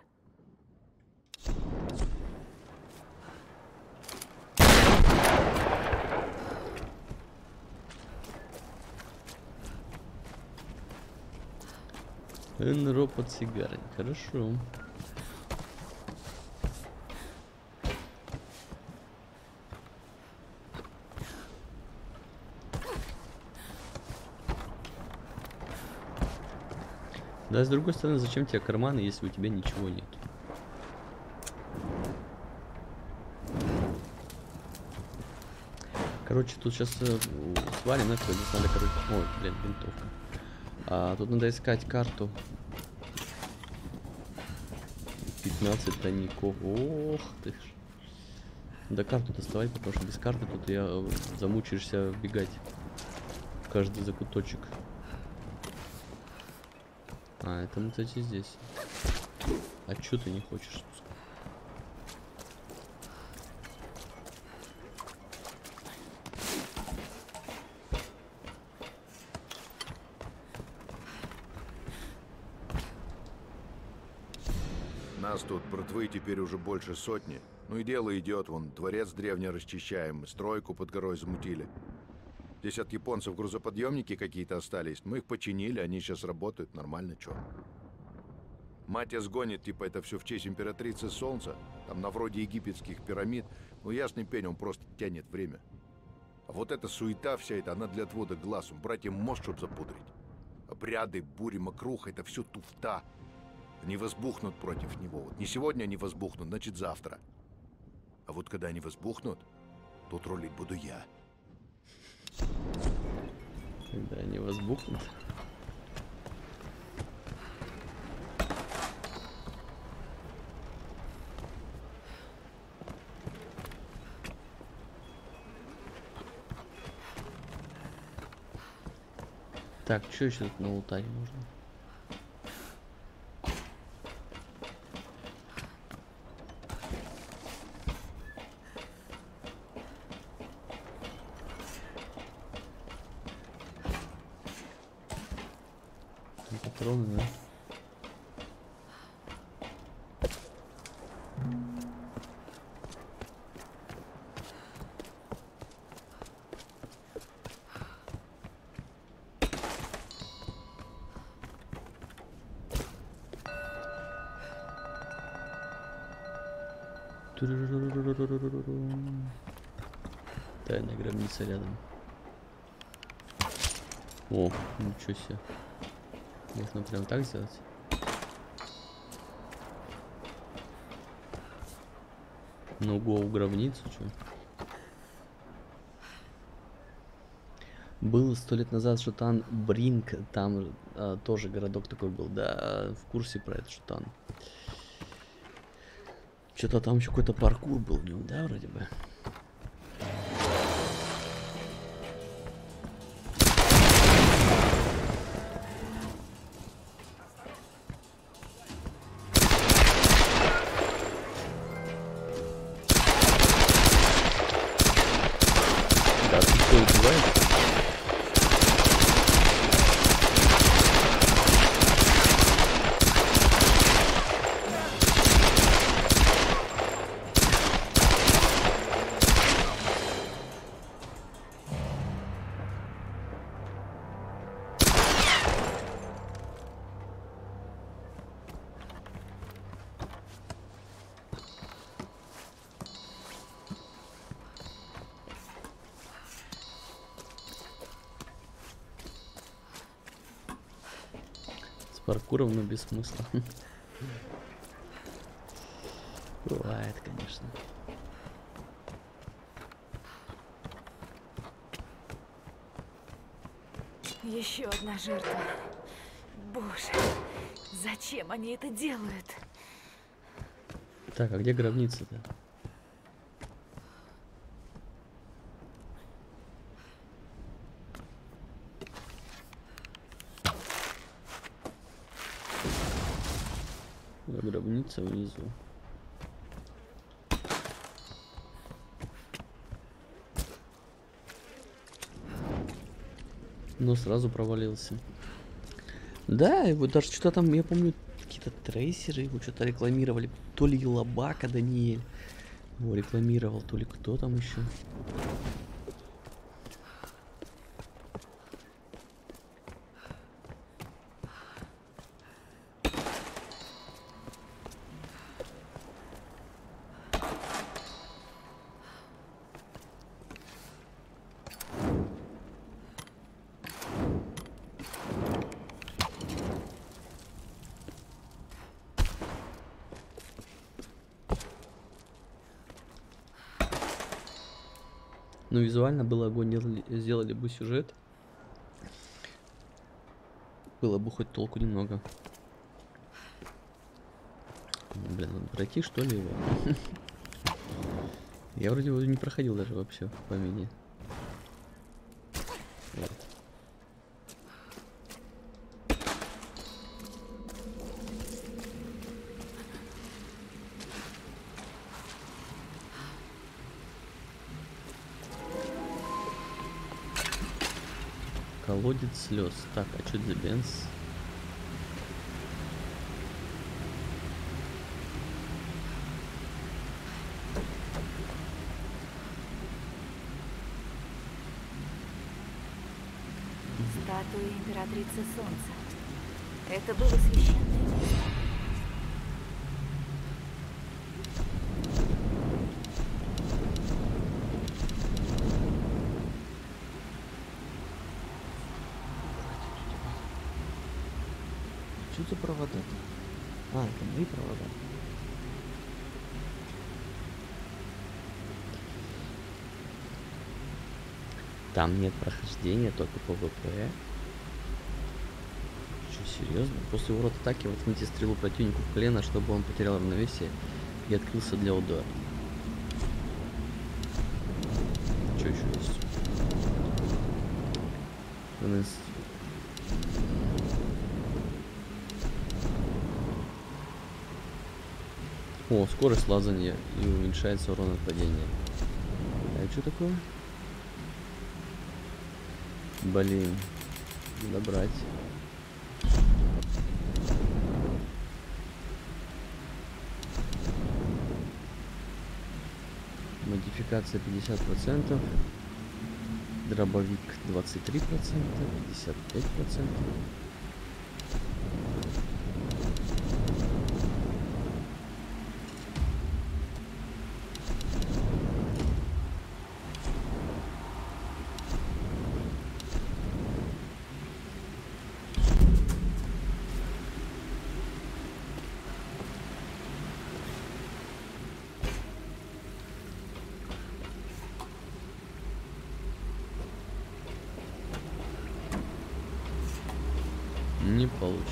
Энро под сигарой. Хорошо. Да, с другой стороны, зачем тебе карманы, если у тебя ничего нет? Короче, тут сейчас э, свалим, это здесь надо, короче... Ой, блин, винтовка. А, тут надо искать карту. пятнадцать тайников. Ох ты ж. Да карту доставай, потому что без карты тут я э, замучаешься бегать в каждый закуточек. А, это мы, кстати, здесь. А чё ты не хочешь спускать? Нас тут братвы теперь уже больше сотни. Ну и дело идет, вон, дворец древний расчищаем, стройку под горой замутили. Здесь от японцев грузоподъемники какие-то остались. Мы их починили, они сейчас работают нормально, чё. Мать сгонит, типа, это все в честь императрицы Солнца. Там на вроде египетских пирамид. Ну, ясный пень, он просто тянет время. А вот эта суета вся эта, она для отвода глаз. Братьям мозг, чтоб запудрить. Обряды, бури, мокруха, это все туфта. Они возбухнут против него. Вот не сегодня они возбухнут, значит завтра. А вот когда они возбухнут, тут рулить буду я. Когда они возбухнут. Так, что еще тут налутать можно? Патроны, да? Тайная гробница рядом. О, ничего себе. Можно прям так сделать? Ну, го в гробницу, что? Был сто лет назад Шутан Бринк, там а, тоже городок такой был, да, в курсе про этот Шутан. Что-то там еще какой-то паркур был в нем, да, вроде бы. Да, ты что, убиваешь? Паркуром, но без смысла. Бывает, конечно. Еще одна жертва. Боже, зачем они это делают? Так, а где гробница-то? Гробница внизу. Но сразу провалился. Да, его даже что-то там, я помню, какие-то трейсеры его что-то рекламировали. То ли Лабака Даниэль его рекламировал, то ли кто там еще. Ну, визуально было огонь, сделали, сделали бы сюжет. Было бы хоть толку немного. Блин, надо пройти, что ли, его? Я вроде его не проходил даже вообще по мини. Вот. Колодец слез. Так, а что для Бенс? Статуя императрицы Солнца. Это было священное место. Что за провода? А, это мои провода. Там нет прохождения, только ПВП. Что, серьезно? После урод атаки воткните стрелу противнику в колено, чтобы он потерял равновесие и открылся для удара. Что еще есть? О, скорость лазания и уменьшается урон от падения. А что такое? Блин, надо брать. Модификация пятьдесят процентов. Дробовик двадцать три процента, пятьдесят пять процентов. Не получилось.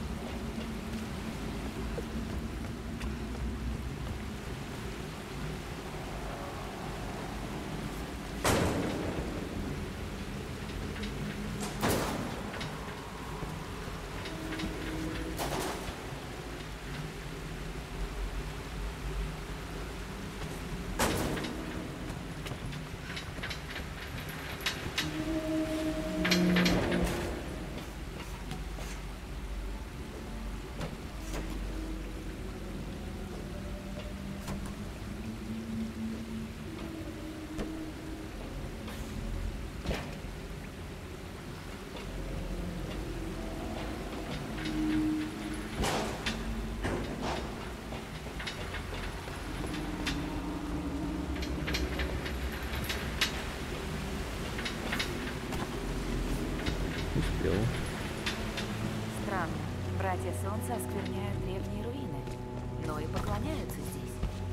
Успел. Странно. Братья Солнца оскверняют древние руины, но и поклоняются здесь.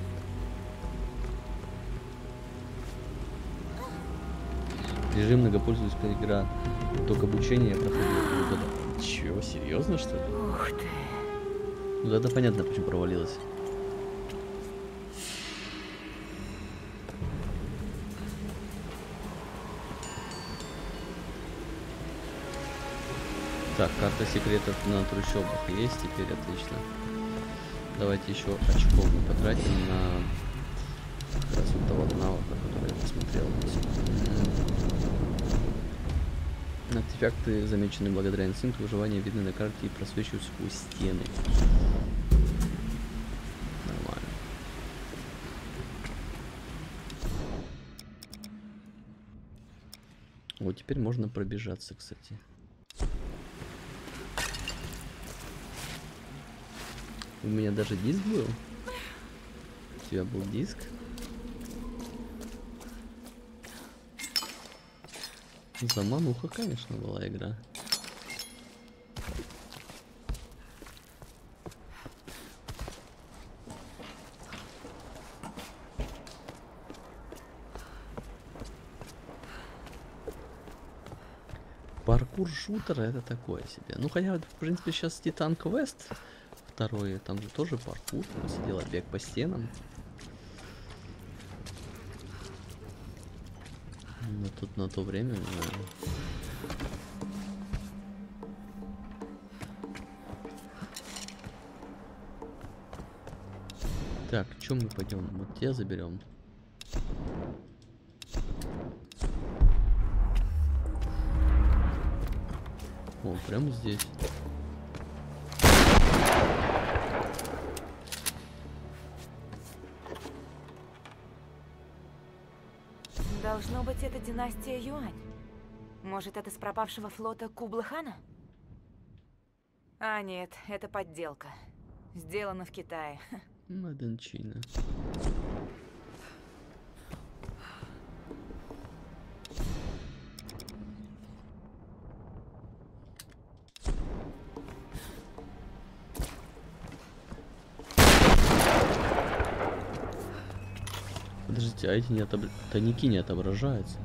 Режим многопользовательская игра. Только обучение проходит три года. Чё, серьезно, что ли? Ух ты. Ну это понятно, почему провалилось. Так, карта секретов на трущобах есть теперь, отлично. Давайте еще очков мы потратим на как раз вот того навыка, который я посмотрел. Артефакты, замеченные благодаря инстинкту выживания, видны на карте и просвечивают сквозь стены. Нормально. Вот теперь можно пробежаться, кстати. У меня даже диск был. У тебя был диск. Замануха, конечно, была игра. Паркур-шутер это такое себе. Ну хотя, в принципе, сейчас Титан Квест второй, там же тоже паркур, там сидела бег по стенам. Но тут на то время, не знаю. Так, чем мы пойдем? Вот тебя заберем. О, прямо здесь. Должно быть, это династия Юань. Может, это с пропавшего флота Кублы-хана? А нет, это подделка. Сделано в Китае. Маденчина. Подождите, а эти не отобр... тайники не отображаются.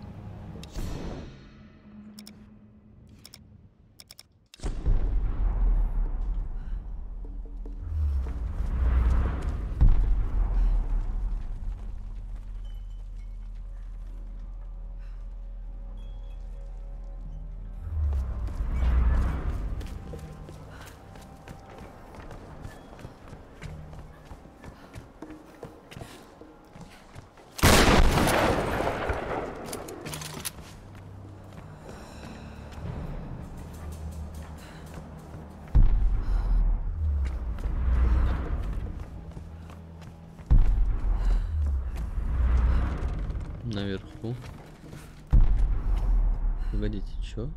Наверху. Погодите, чё?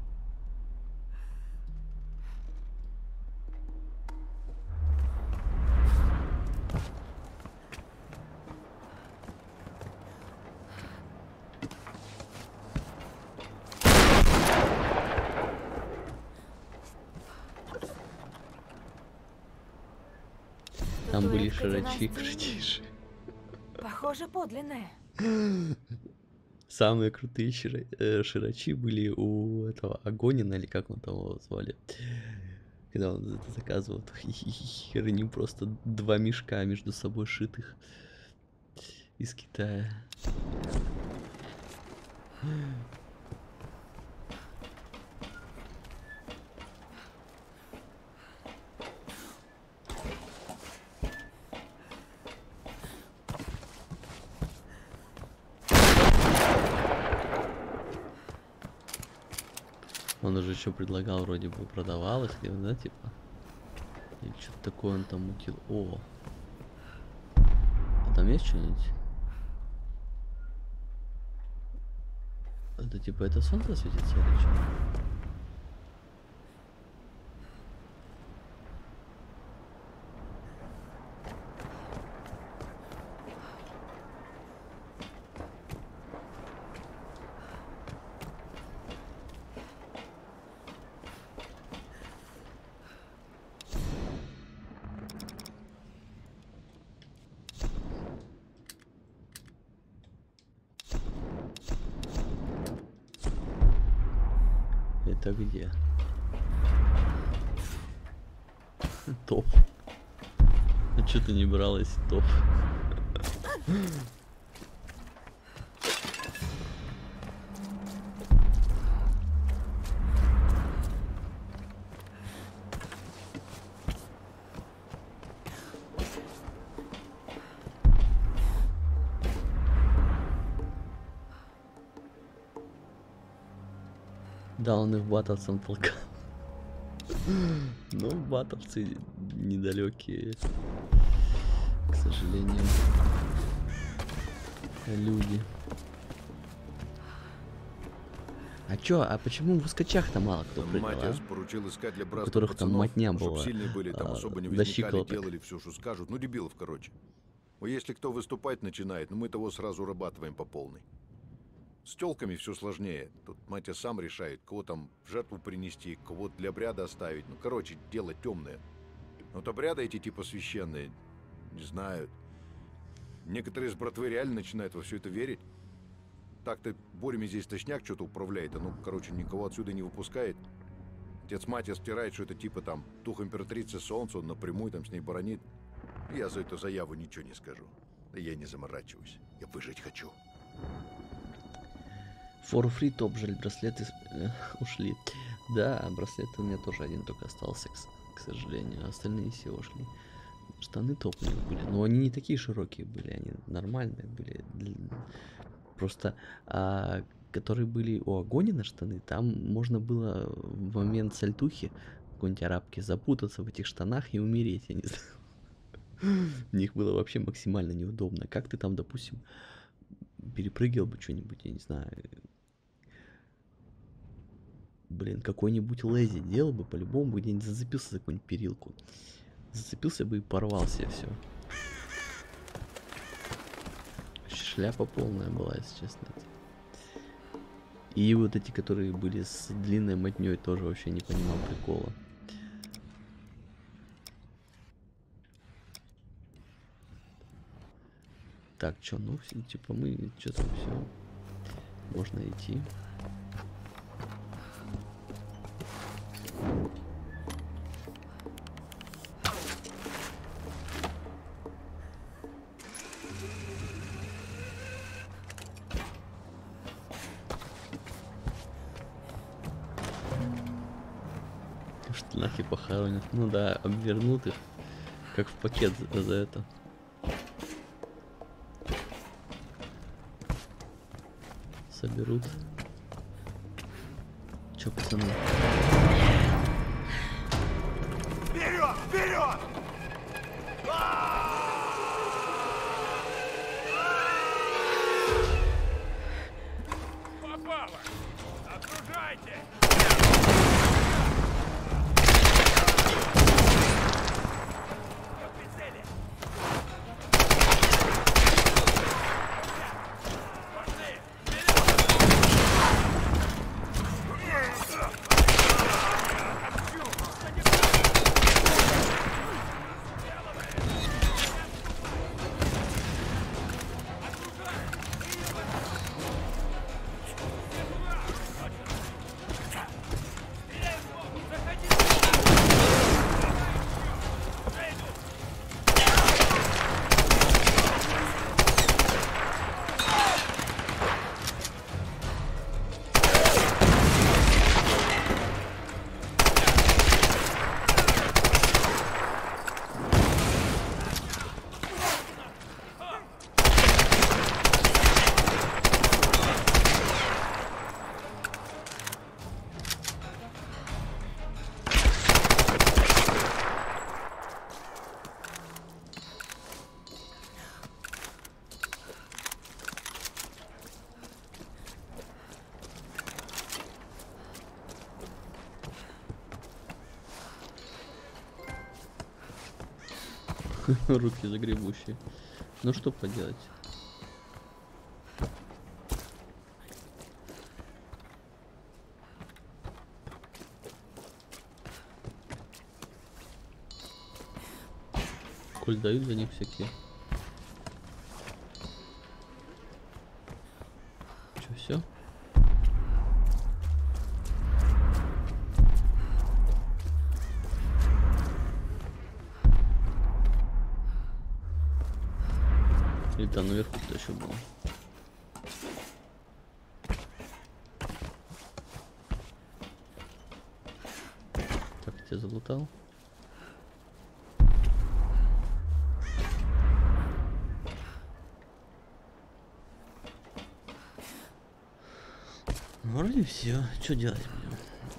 Там были широчи, крутейшие. Похоже, подлинная. Самые крутые широ... э, широчи были у этого Агонина, или как он там его звали. Когда он это заказывал, херню, просто два мешка между собой шитых из Китая. Он уже еще предлагал, вроде бы продавал их, да, типа. Или что-то такое он там мутил. О! А там есть что-нибудь? Это типа это солнце светится или что? Это где? Топ. А что ты не бралась, топ? Да, он и в батлсом толкал. Но батлцы недалекие, к сожалению, люди. А чё, а почему в ускачах-то мало кто прыгал, Матиас а? поручил искать для У братства которых там пацанов, мотня чтоб была, сильные были, там а, особо не до возникали, щиколоток. делали все, что скажут. Ну, дебилов, короче. Но если кто выступать начинает, ну мы того сразу урабатываем по полной. С тёлками все сложнее. Тут Матиас сам решает, кого там в жертву принести, кого для обряда оставить. Ну, короче, дело темное. Вот обряды эти типа священные, не знаю. Некоторые из братвы реально начинают во все это верить. Так-то Борями здесь точняк что-то управляет, а ну, короче, никого отсюда не выпускает. Отец Матиас стирает, что это типа там дух императрицы Солнца, он напрямую там с ней баронит. Я за эту заяву ничего не скажу. Да я не заморачиваюсь. Я выжить хочу. For free топ, жаль, браслеты э, ушли. Да, браслеты у меня тоже один только остался, к, к сожалению. Остальные все ушли. Штаны топ у них были. Но они не такие широкие были, они нормальные были. Просто, а, которые были у Агонина штаны, там можно было в момент сальтухи какой-нибудь арабки запутаться в этих штанах и умереть, я не знаю. В них было вообще максимально неудобно. Как ты там, допустим, перепрыгивал бы что-нибудь, я не знаю. Блин, какой-нибудь лези делал бы, по-любому бы где-нибудь зацепился за какую-нибудь перилку. Зацепился бы и порвался все. Шляпа полная была, если честно. И вот эти, которые были с длинной мотней, тоже вообще не понимал прикола. Так, чё, ну, типа мы что-то все. Можно идти. Штанахи похоронят. Ну да, обвернут их, как в пакет за, за это. Соберут. Чё, пацаны? Вперед! Вперед! Попало! Окружайте! Руки загребущие. Ну что поделать? Коль дают за них всякие. Че, все? Или там наверху что еще было? Так, я тебя залутал. Вроде все. Что делать будем?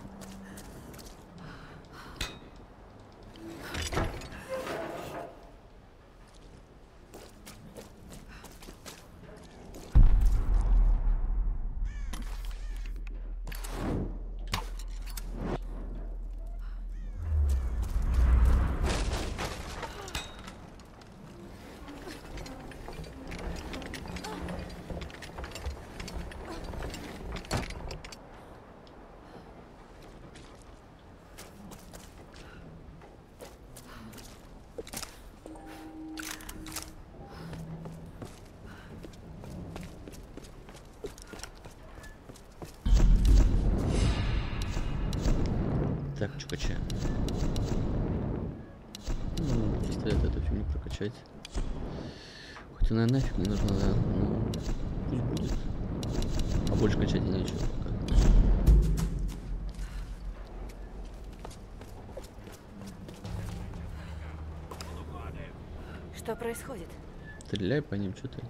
Так, что качаем? Ну, пистолет эту фигню прокачать. Хоть она нафиг не нужна, да? Ну, пусть будет. А больше качать и нечего пока. Что происходит? Стреляй по ним, что ты?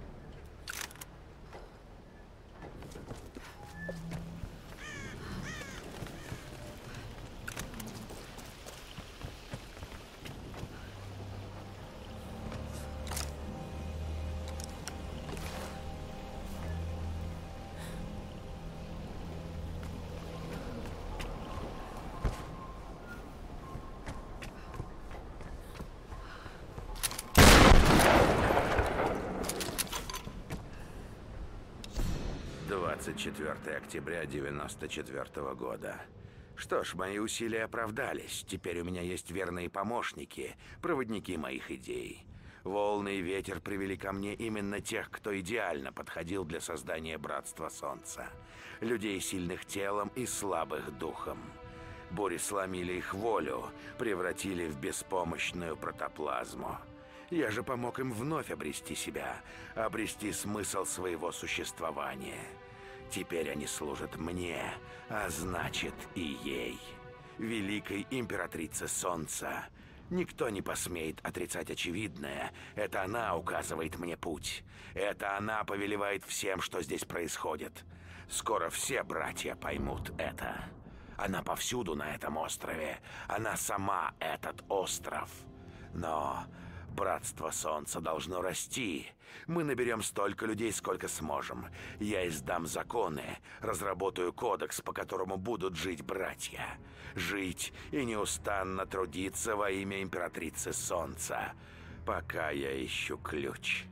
двадцать четвёртое октября девяносто четвёртого года. Что ж, мои усилия оправдались. Теперь у меня есть верные помощники, проводники моих идей. Волны и ветер привели ко мне именно тех, кто идеально подходил для создания Братства Солнца. Людей, сильных телом и слабых духом. Бури сломили их волю, превратили в беспомощную протоплазму. Я же помог им вновь обрести себя, обрести смысл своего существования. Теперь они служат мне, а значит и ей, великой императрице Солнца. Никто не посмеет отрицать очевидное. Это она указывает мне путь. Это она повелевает всем, что здесь происходит. Скоро все братья поймут это. Она повсюду на этом острове. Она сама этот остров. Но Братство Солнца должно расти. Мы наберем столько людей, сколько сможем. Я издам законы, разработаю кодекс, по которому будут жить братья. Жить и неустанно трудиться во имя императрицы Солнца, пока я ищу ключ.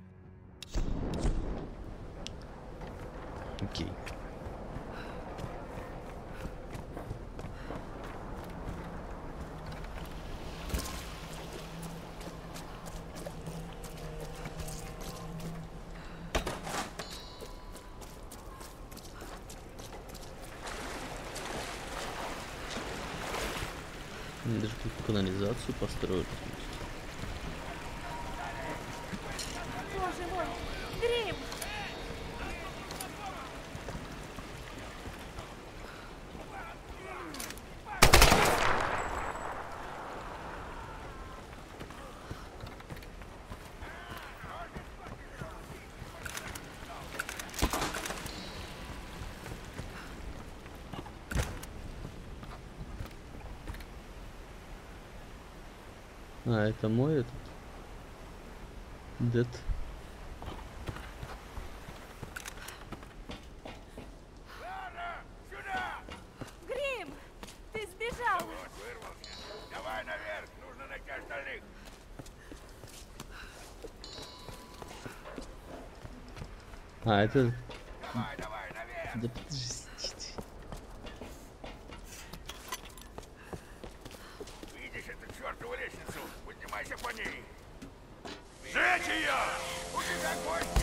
Окей. Даже тут канализацию построили. Боже мой! Грим! А, это мой этот. Дед. Грим! Ты сбежал! Вот, вырвался. Давай наверх, нужно найти остальных. А, это... Давай, давай, наверх. Да подождите. Видишь эту чертову лестницу? Поднимайся по ней. Сжечь ее! У тебя гости!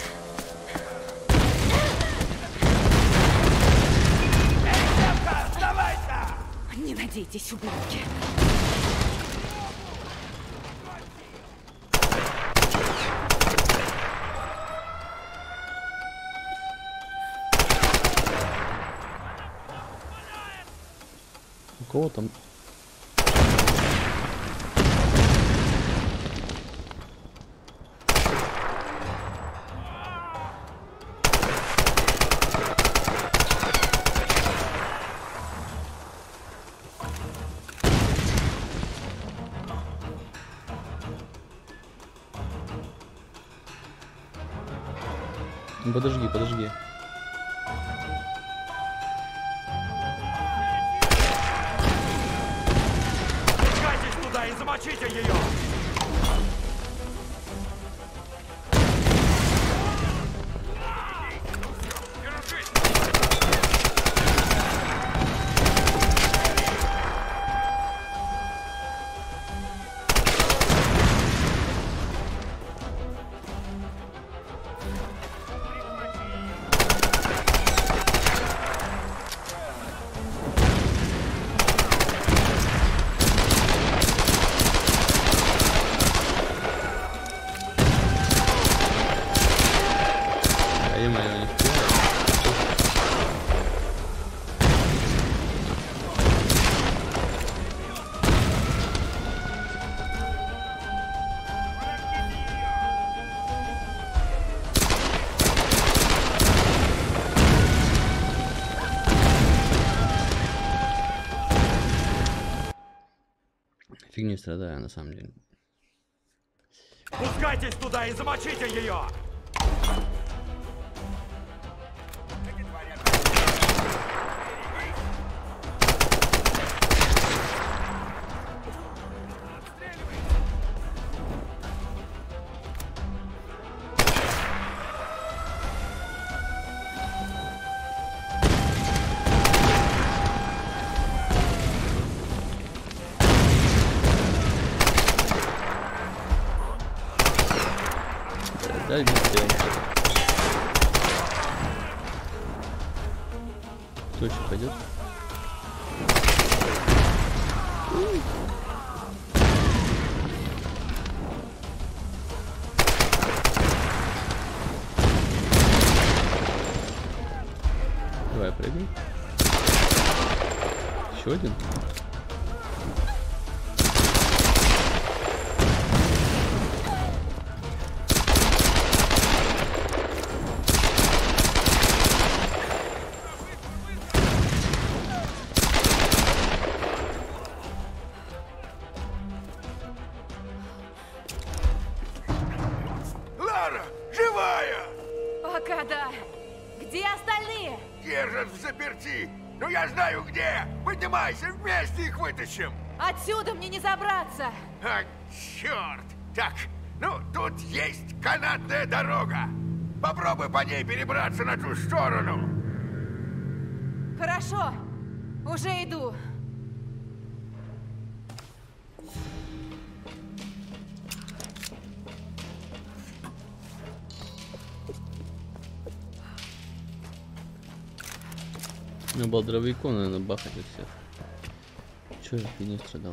Эй, девка, вставай-то! Не надейтесь, ублюдки. У кого там? Ну, подожди, подожди. Спускайтесь туда и замочите ее! А я моя не успела. Фигней страдаю, на самом деле. Спускайтесь туда и замочите ее! Дай быстрее. Точно пойдет. Давай, прыгай. Еще один. Лара, живая! Пока да. Где остальные? Держат в заперти. Ну я знаю где. Поднимайся, вместе их вытащим. Отсюда мне не забраться. А, черт! Так, ну тут есть канатная дорога. Попробуй по ней перебраться на ту сторону. Хорошо. Уже иду. Надо было дробовиком, наверное, бахать их всех. Чё я фигней страдал?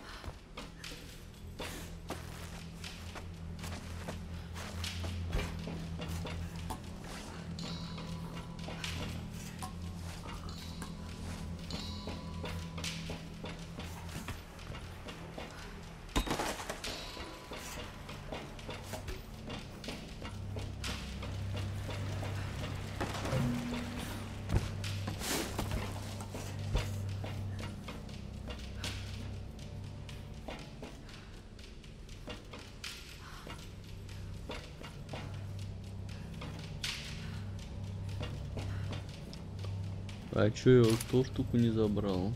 А чё я вот ту штуку не забрал?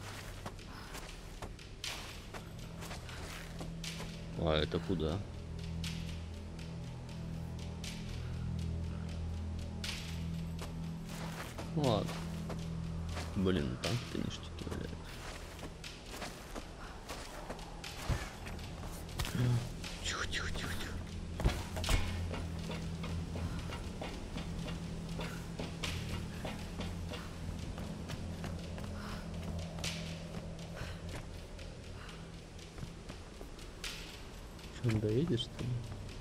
А это куда? Ладно. Блин, там-то ништяки валяются. Тихо, тихо, тихо, тихо. Что, он доедет, что ли?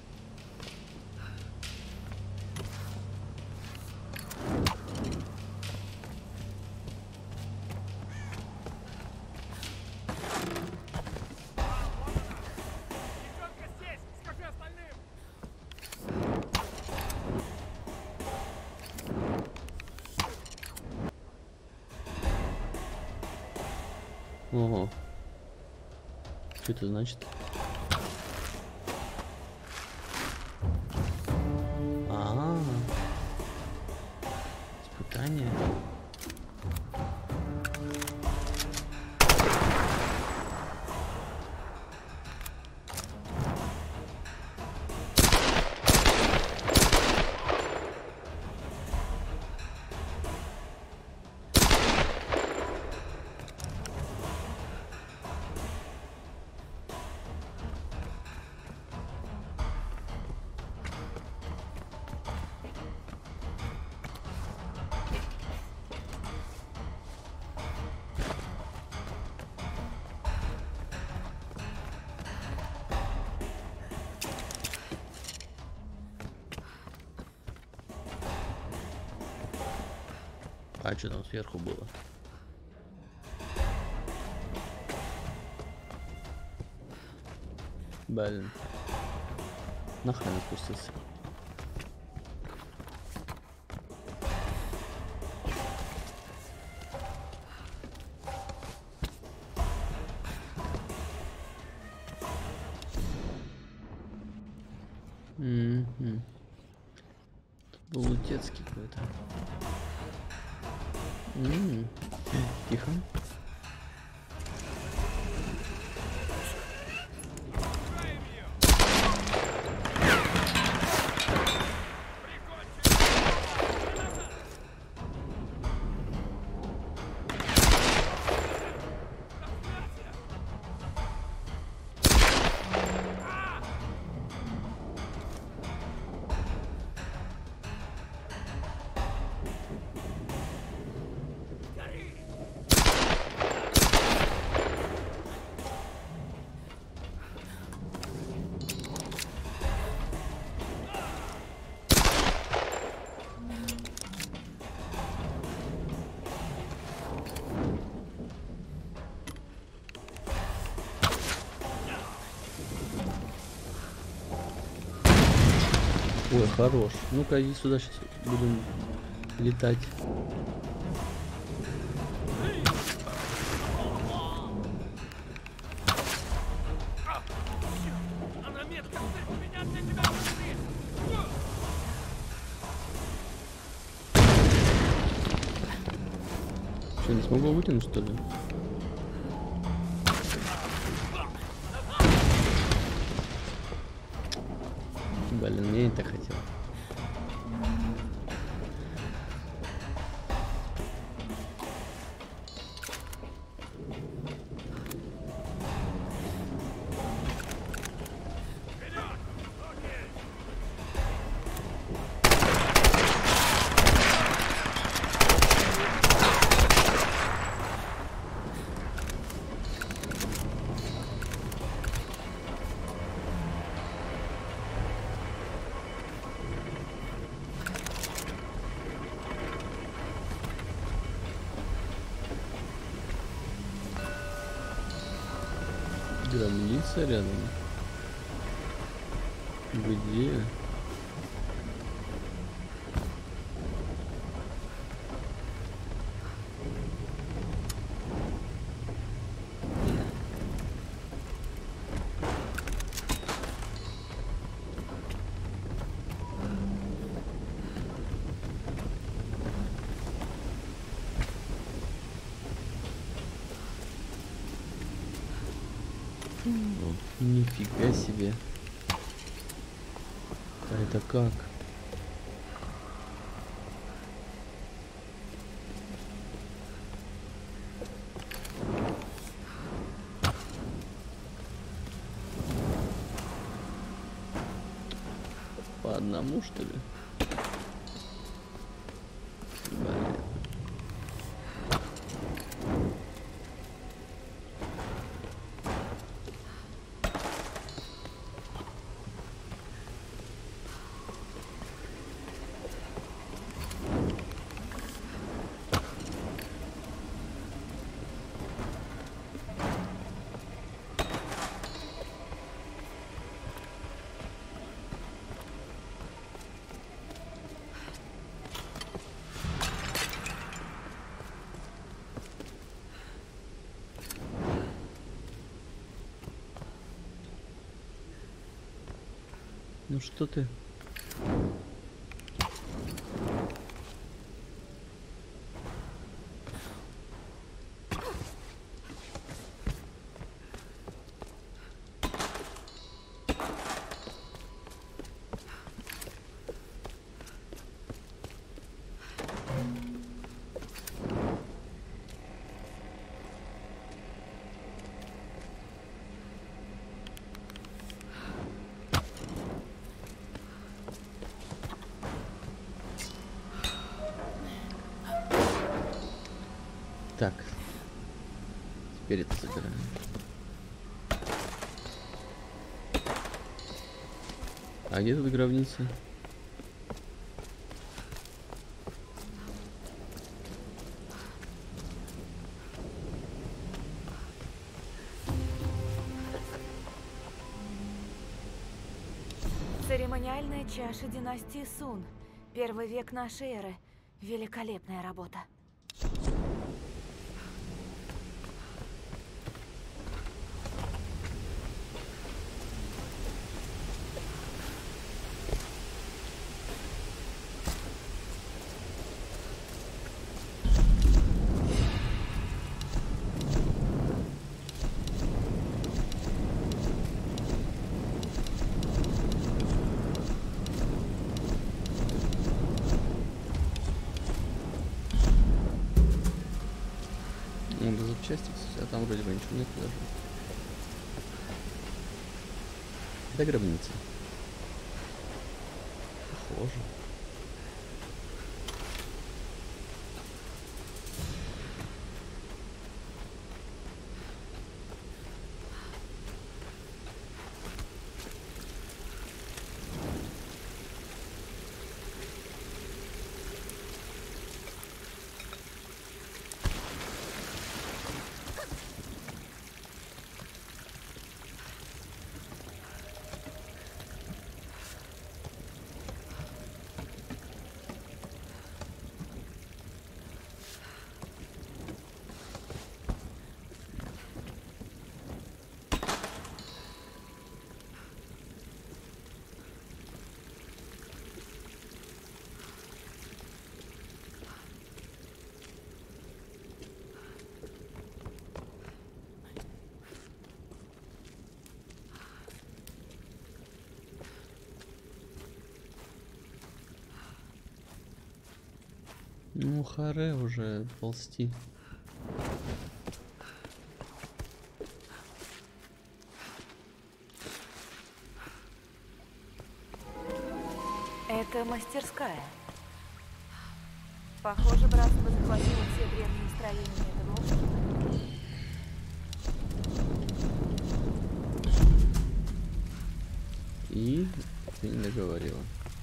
Девчонка здесь! Скажи остальным! Ого. Что это значит? А, испытание. А что там сверху было? Блин. Нахрен спустился. М-м-м. Тут был лутецкий какой-то. М-м. Тихо. Ой, хорош. Ну-ка, иди сюда, сейчас будем летать. Она метка цель у меня для тебя внутри! Что, не смогу вытянуть, что ли? Блин, я не так хотел. Гробница рядом. Где? О, нифига себе. А это как? одному, что ли? Блин. Ну что ты? Так, теперь это забираем. А где тут гробница? Церемониальная чаша династии Сун. Первый век нашей эры. Великолепная работа. Надо запчасти, а там вроде бы ничего нет даже. Это гробница. Похоже. Ну, харе уже ползти. Это мастерская. Похоже, братство захватило все древние строения этого острова. И ты не договорила.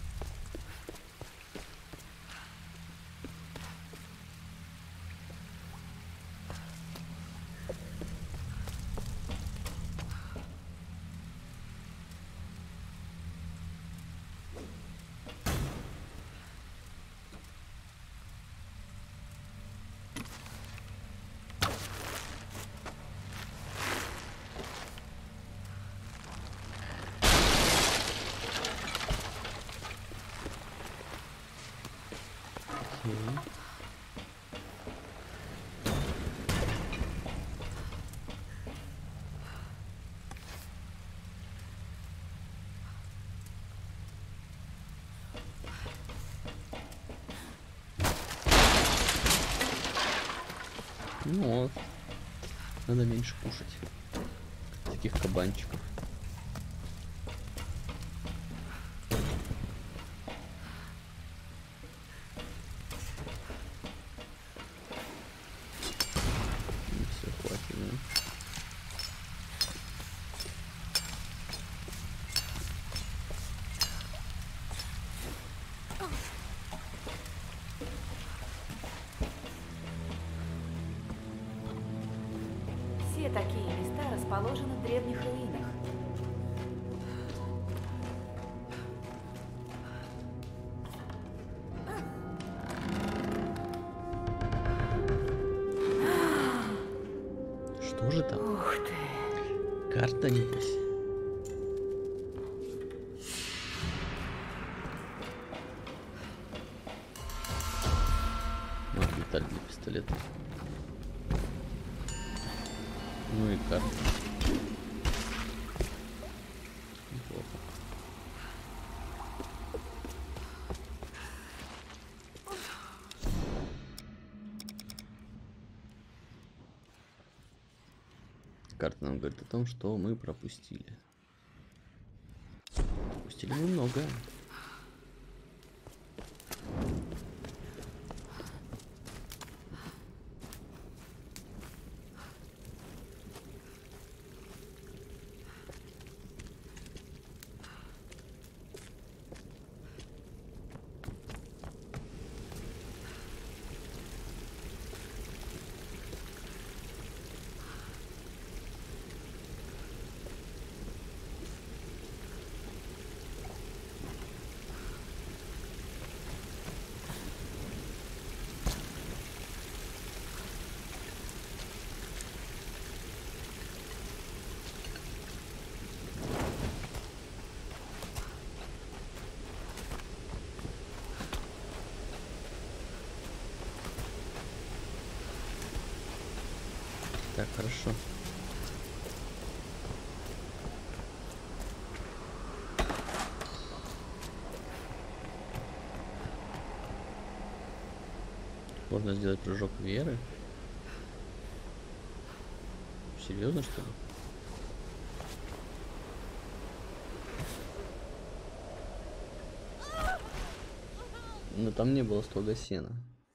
Ну вот. Надо меньше кушать таких кабанчиков. Все такие места расположены в древних руинах. Что же там? Ух ты. Карта, небось? Вот деталь для пистолета. Ну и карта. Неплохо. Карта нам говорит о том, что мы пропустили. Пропустили мы много. Так, хорошо. Можно сделать прыжок веры? Серьезно, что ли? Но там не было стога сена.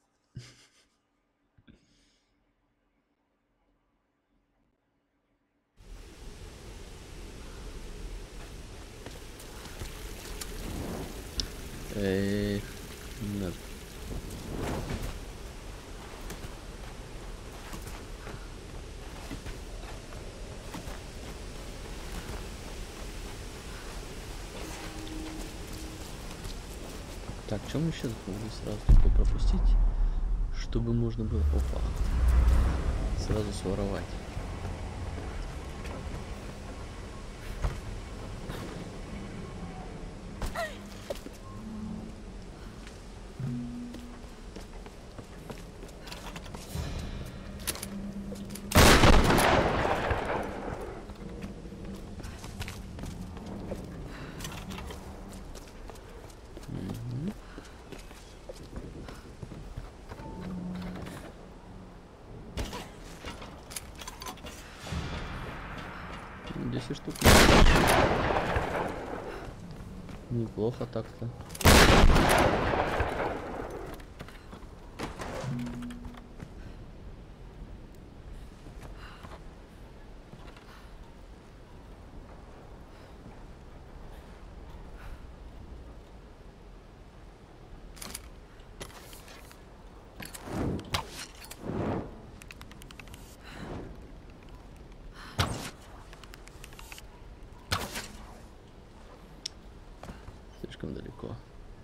Эх, не надо. Так, что мы еще должны сразу такое пропустить, чтобы можно было, опа, сразу своровать. десять штук. Неплохо так-то. Слишком далеко.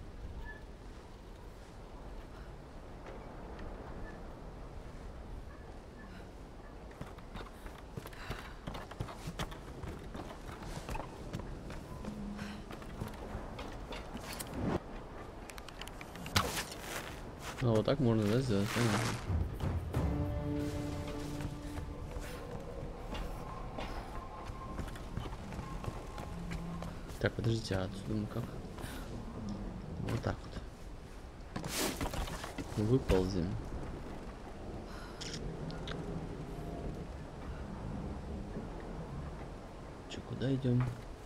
А вот так можно, да, сделать? Понятно. Так, подождите, а отсюда мы как? Вот так вот. Выползем. Че, куда идем?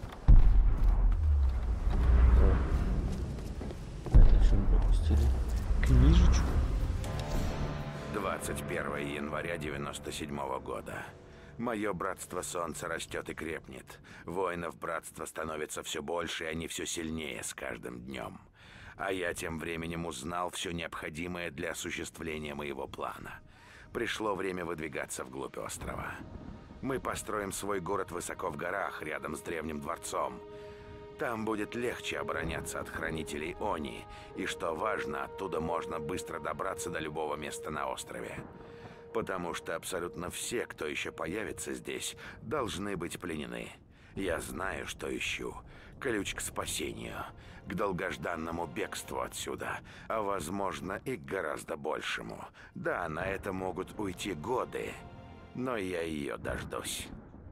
О. Это что мы пропустили? Книжечку. двадцать первого января девяносто седьмого года. Мое братство солнца растет и крепнет. Воинов братства становится все больше, и они все сильнее с каждым днем. А я тем временем узнал все необходимое для осуществления моего плана. Пришло время выдвигаться вглубь острова. Мы построим свой город высоко в горах, рядом с древним дворцом. Там будет легче обороняться от хранителей Они, и что важно, оттуда можно быстро добраться до любого места на острове. Потому что абсолютно все, кто еще появится здесь, должны быть пленены. Я знаю, что ищу. Ключ к спасению, к долгожданному бегству отсюда, а возможно и к гораздо большему. Да, на это могут уйти годы, но я ее дождусь.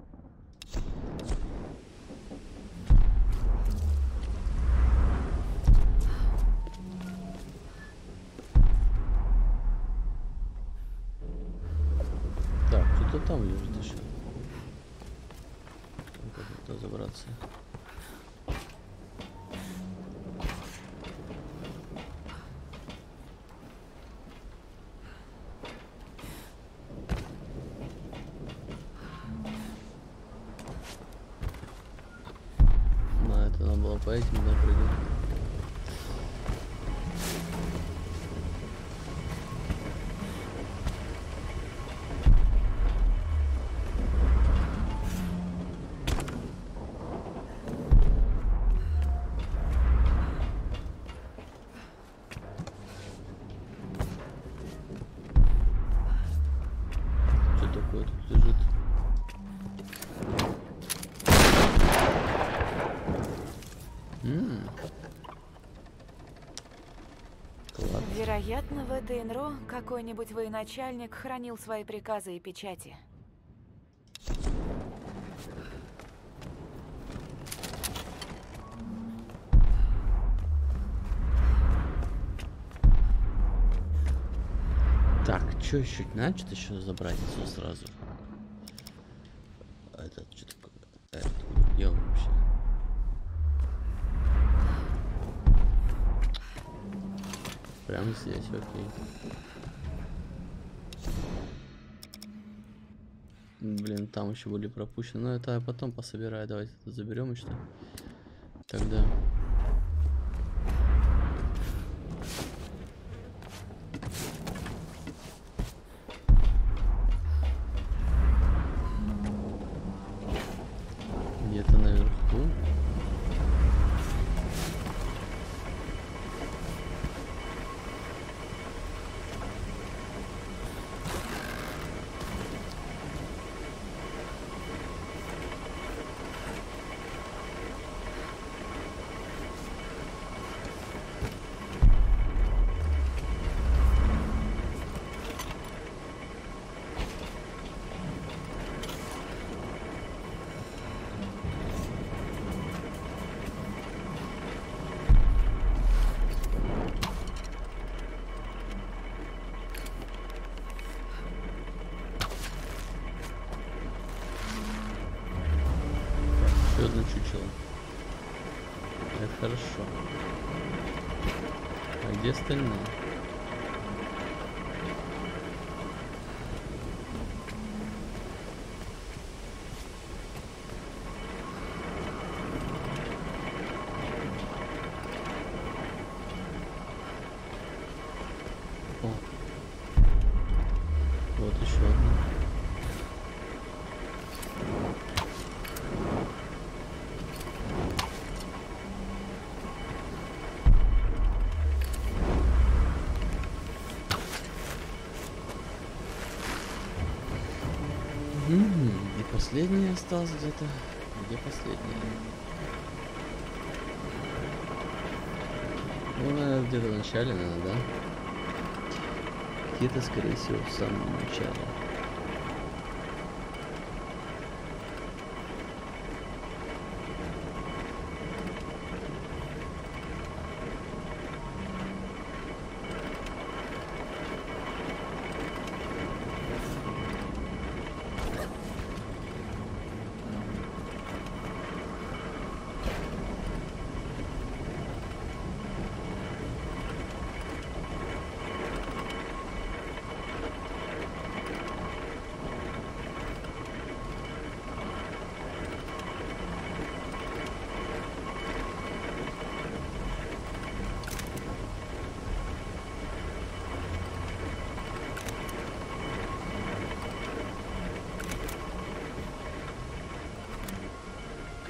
Так, что-то там лежит еще. Как туда забраться? На это надо было по этим, да, прыгать. Вероятно, в этой НРО какой-нибудь военачальник хранил свои приказы и печати. Так, что еще? Надо что-то еще забрать все сразу. А этот что такое? А этот где он вообще? Прямо здесь, окей. Блин, там еще были пропущены. Но это я потом пособираю. Давайте это заберем и что. Тогда. Где-то наверху. Еще одно чучело. Это хорошо. А где остальные? О. Вот еще одна. И последний остался где-то. Где последний? Ну, наверное, где-то в начале, наверное, да? Где-то, скорее всего, в самом начале.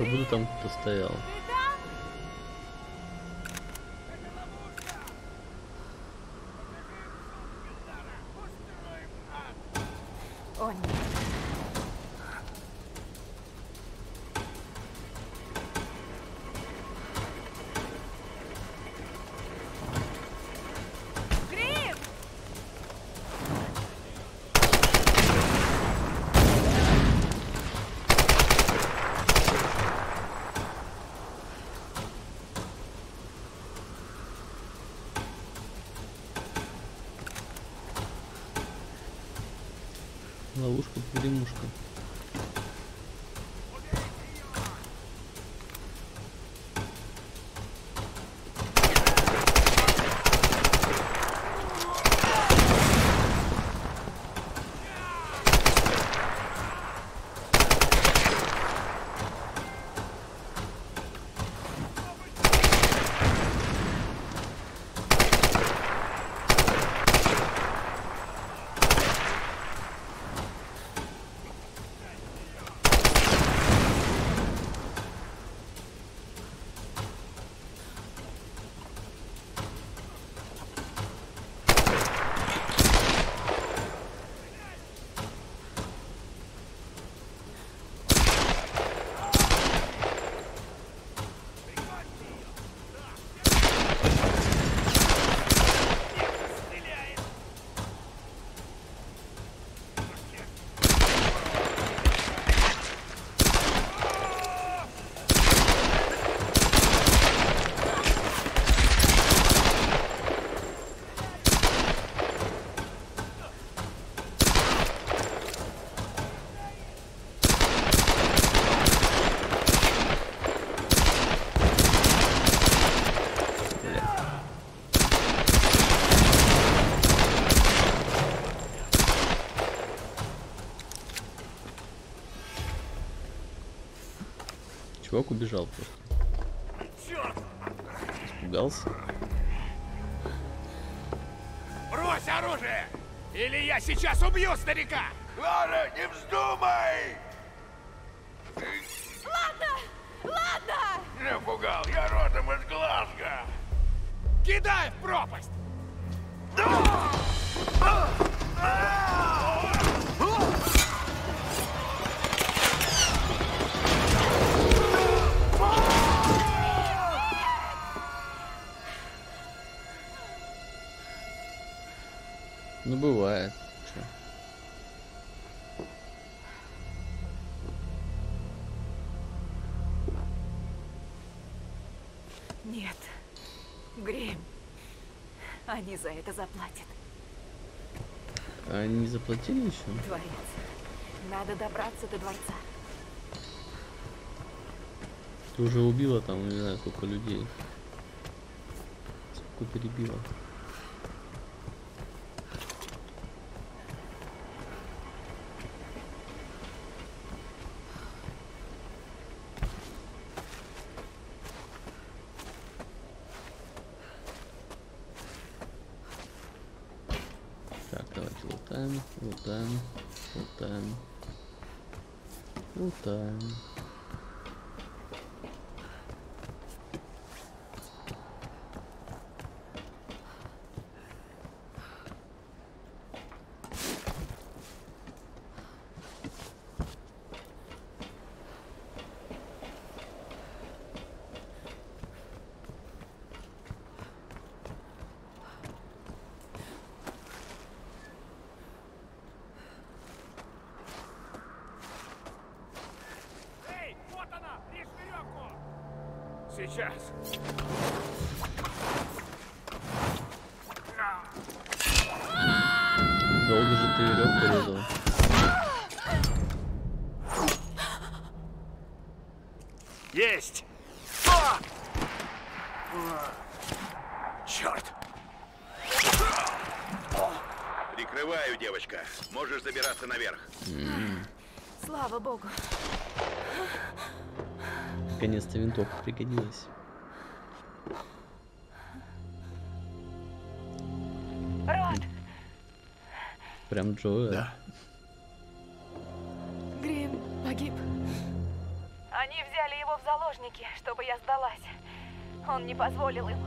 Как будто там кто-то стоял. О, нет. Грим! Ловушка, погремушка. Чувак убежал просто. Черт! Испугался. Брось оружие! Или я сейчас убью старика! Лара, не вздумай! Ладно! Ладно! Не пугал, я родом из Глазго. Кидай в пропасть! Ну бывает. Чё? Нет. Грим. Они за это заплатят. А они не заплатили еще? Дворец. Надо добраться до дворца. Ты уже убила там, не знаю, сколько людей. Сколько перебила. Так, давайте лутаем, лутаем, лутаем, лутаем. Эй, вот она! Режь веревку! Сейчас. Долго же ты веревку резал. Есть! А! Черт! Прикрываю, девочка. Можешь забираться наверх. Слава богу. Наконец-то винтовка пригодилась. Рот! Прям Джоэл. Да. Грим погиб. Они взяли его в заложники, чтобы я сдалась. Он не позволил им.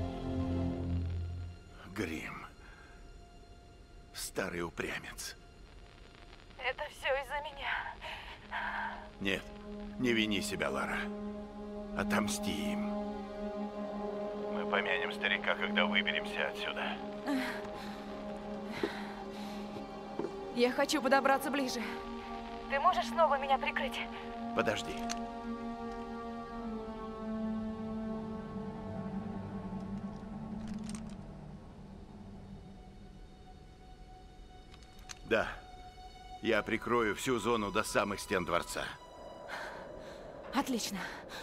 Грим. Старый упрямец. Это все из-за меня. Нет, не вини себя, Лара. Отомсти им. Мы помянем старика, когда выберемся отсюда. Я хочу подобраться ближе. Ты можешь снова меня прикрыть? Подожди. Да. Я прикрою всю зону до самых стен дворца. Отлично.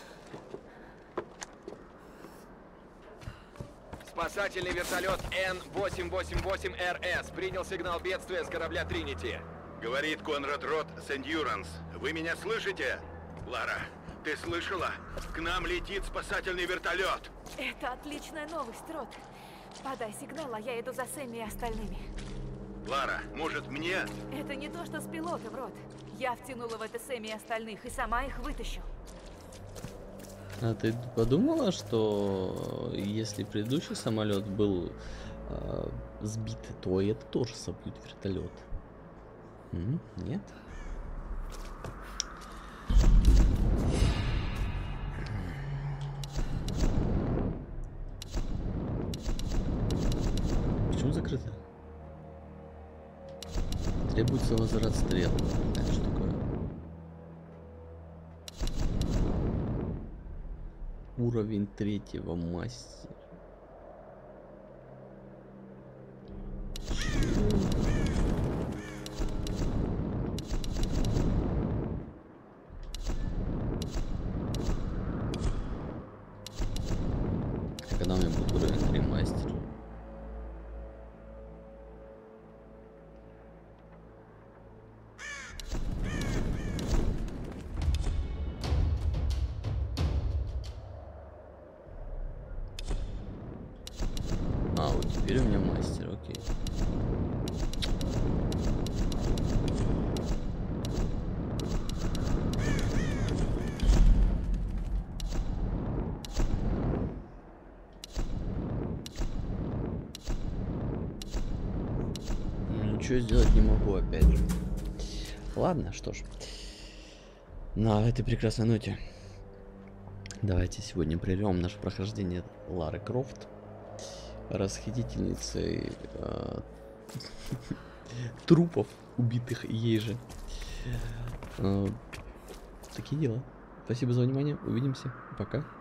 Спасательный вертолет Н восемь восемь восемь эр эс принял сигнал бедствия с корабля Тринити. Говорит Конрад Рот с Эндюранс. Вы меня слышите? Лара, ты слышала? К нам летит спасательный вертолет. Это отличная новость, Рот. Подай сигнал, а я иду за Сэмми и остальными. Лара, может мне? Это не то, что с пилотом, Рот. Я втянула в это Сэмми и остальных, и сама их вытащу. А ты подумала, что если предыдущий самолет был э, сбит, то это тоже собьют вертолет? М? Нет? Почему закрыто? Требуется возврат стрел. Это что такое? Уровень третьего мастера. А когда у меня будет уровень три мастера? А, вот теперь у меня мастер, окей. Ничего сделать не могу, опять же. Ладно, что ж. На этой прекрасной ноте давайте сегодня прервем наше прохождение Лары Крофт, расхитительницей э, трупов, убитых ей же. Э, такие дела. Спасибо за внимание. Увидимся. Пока.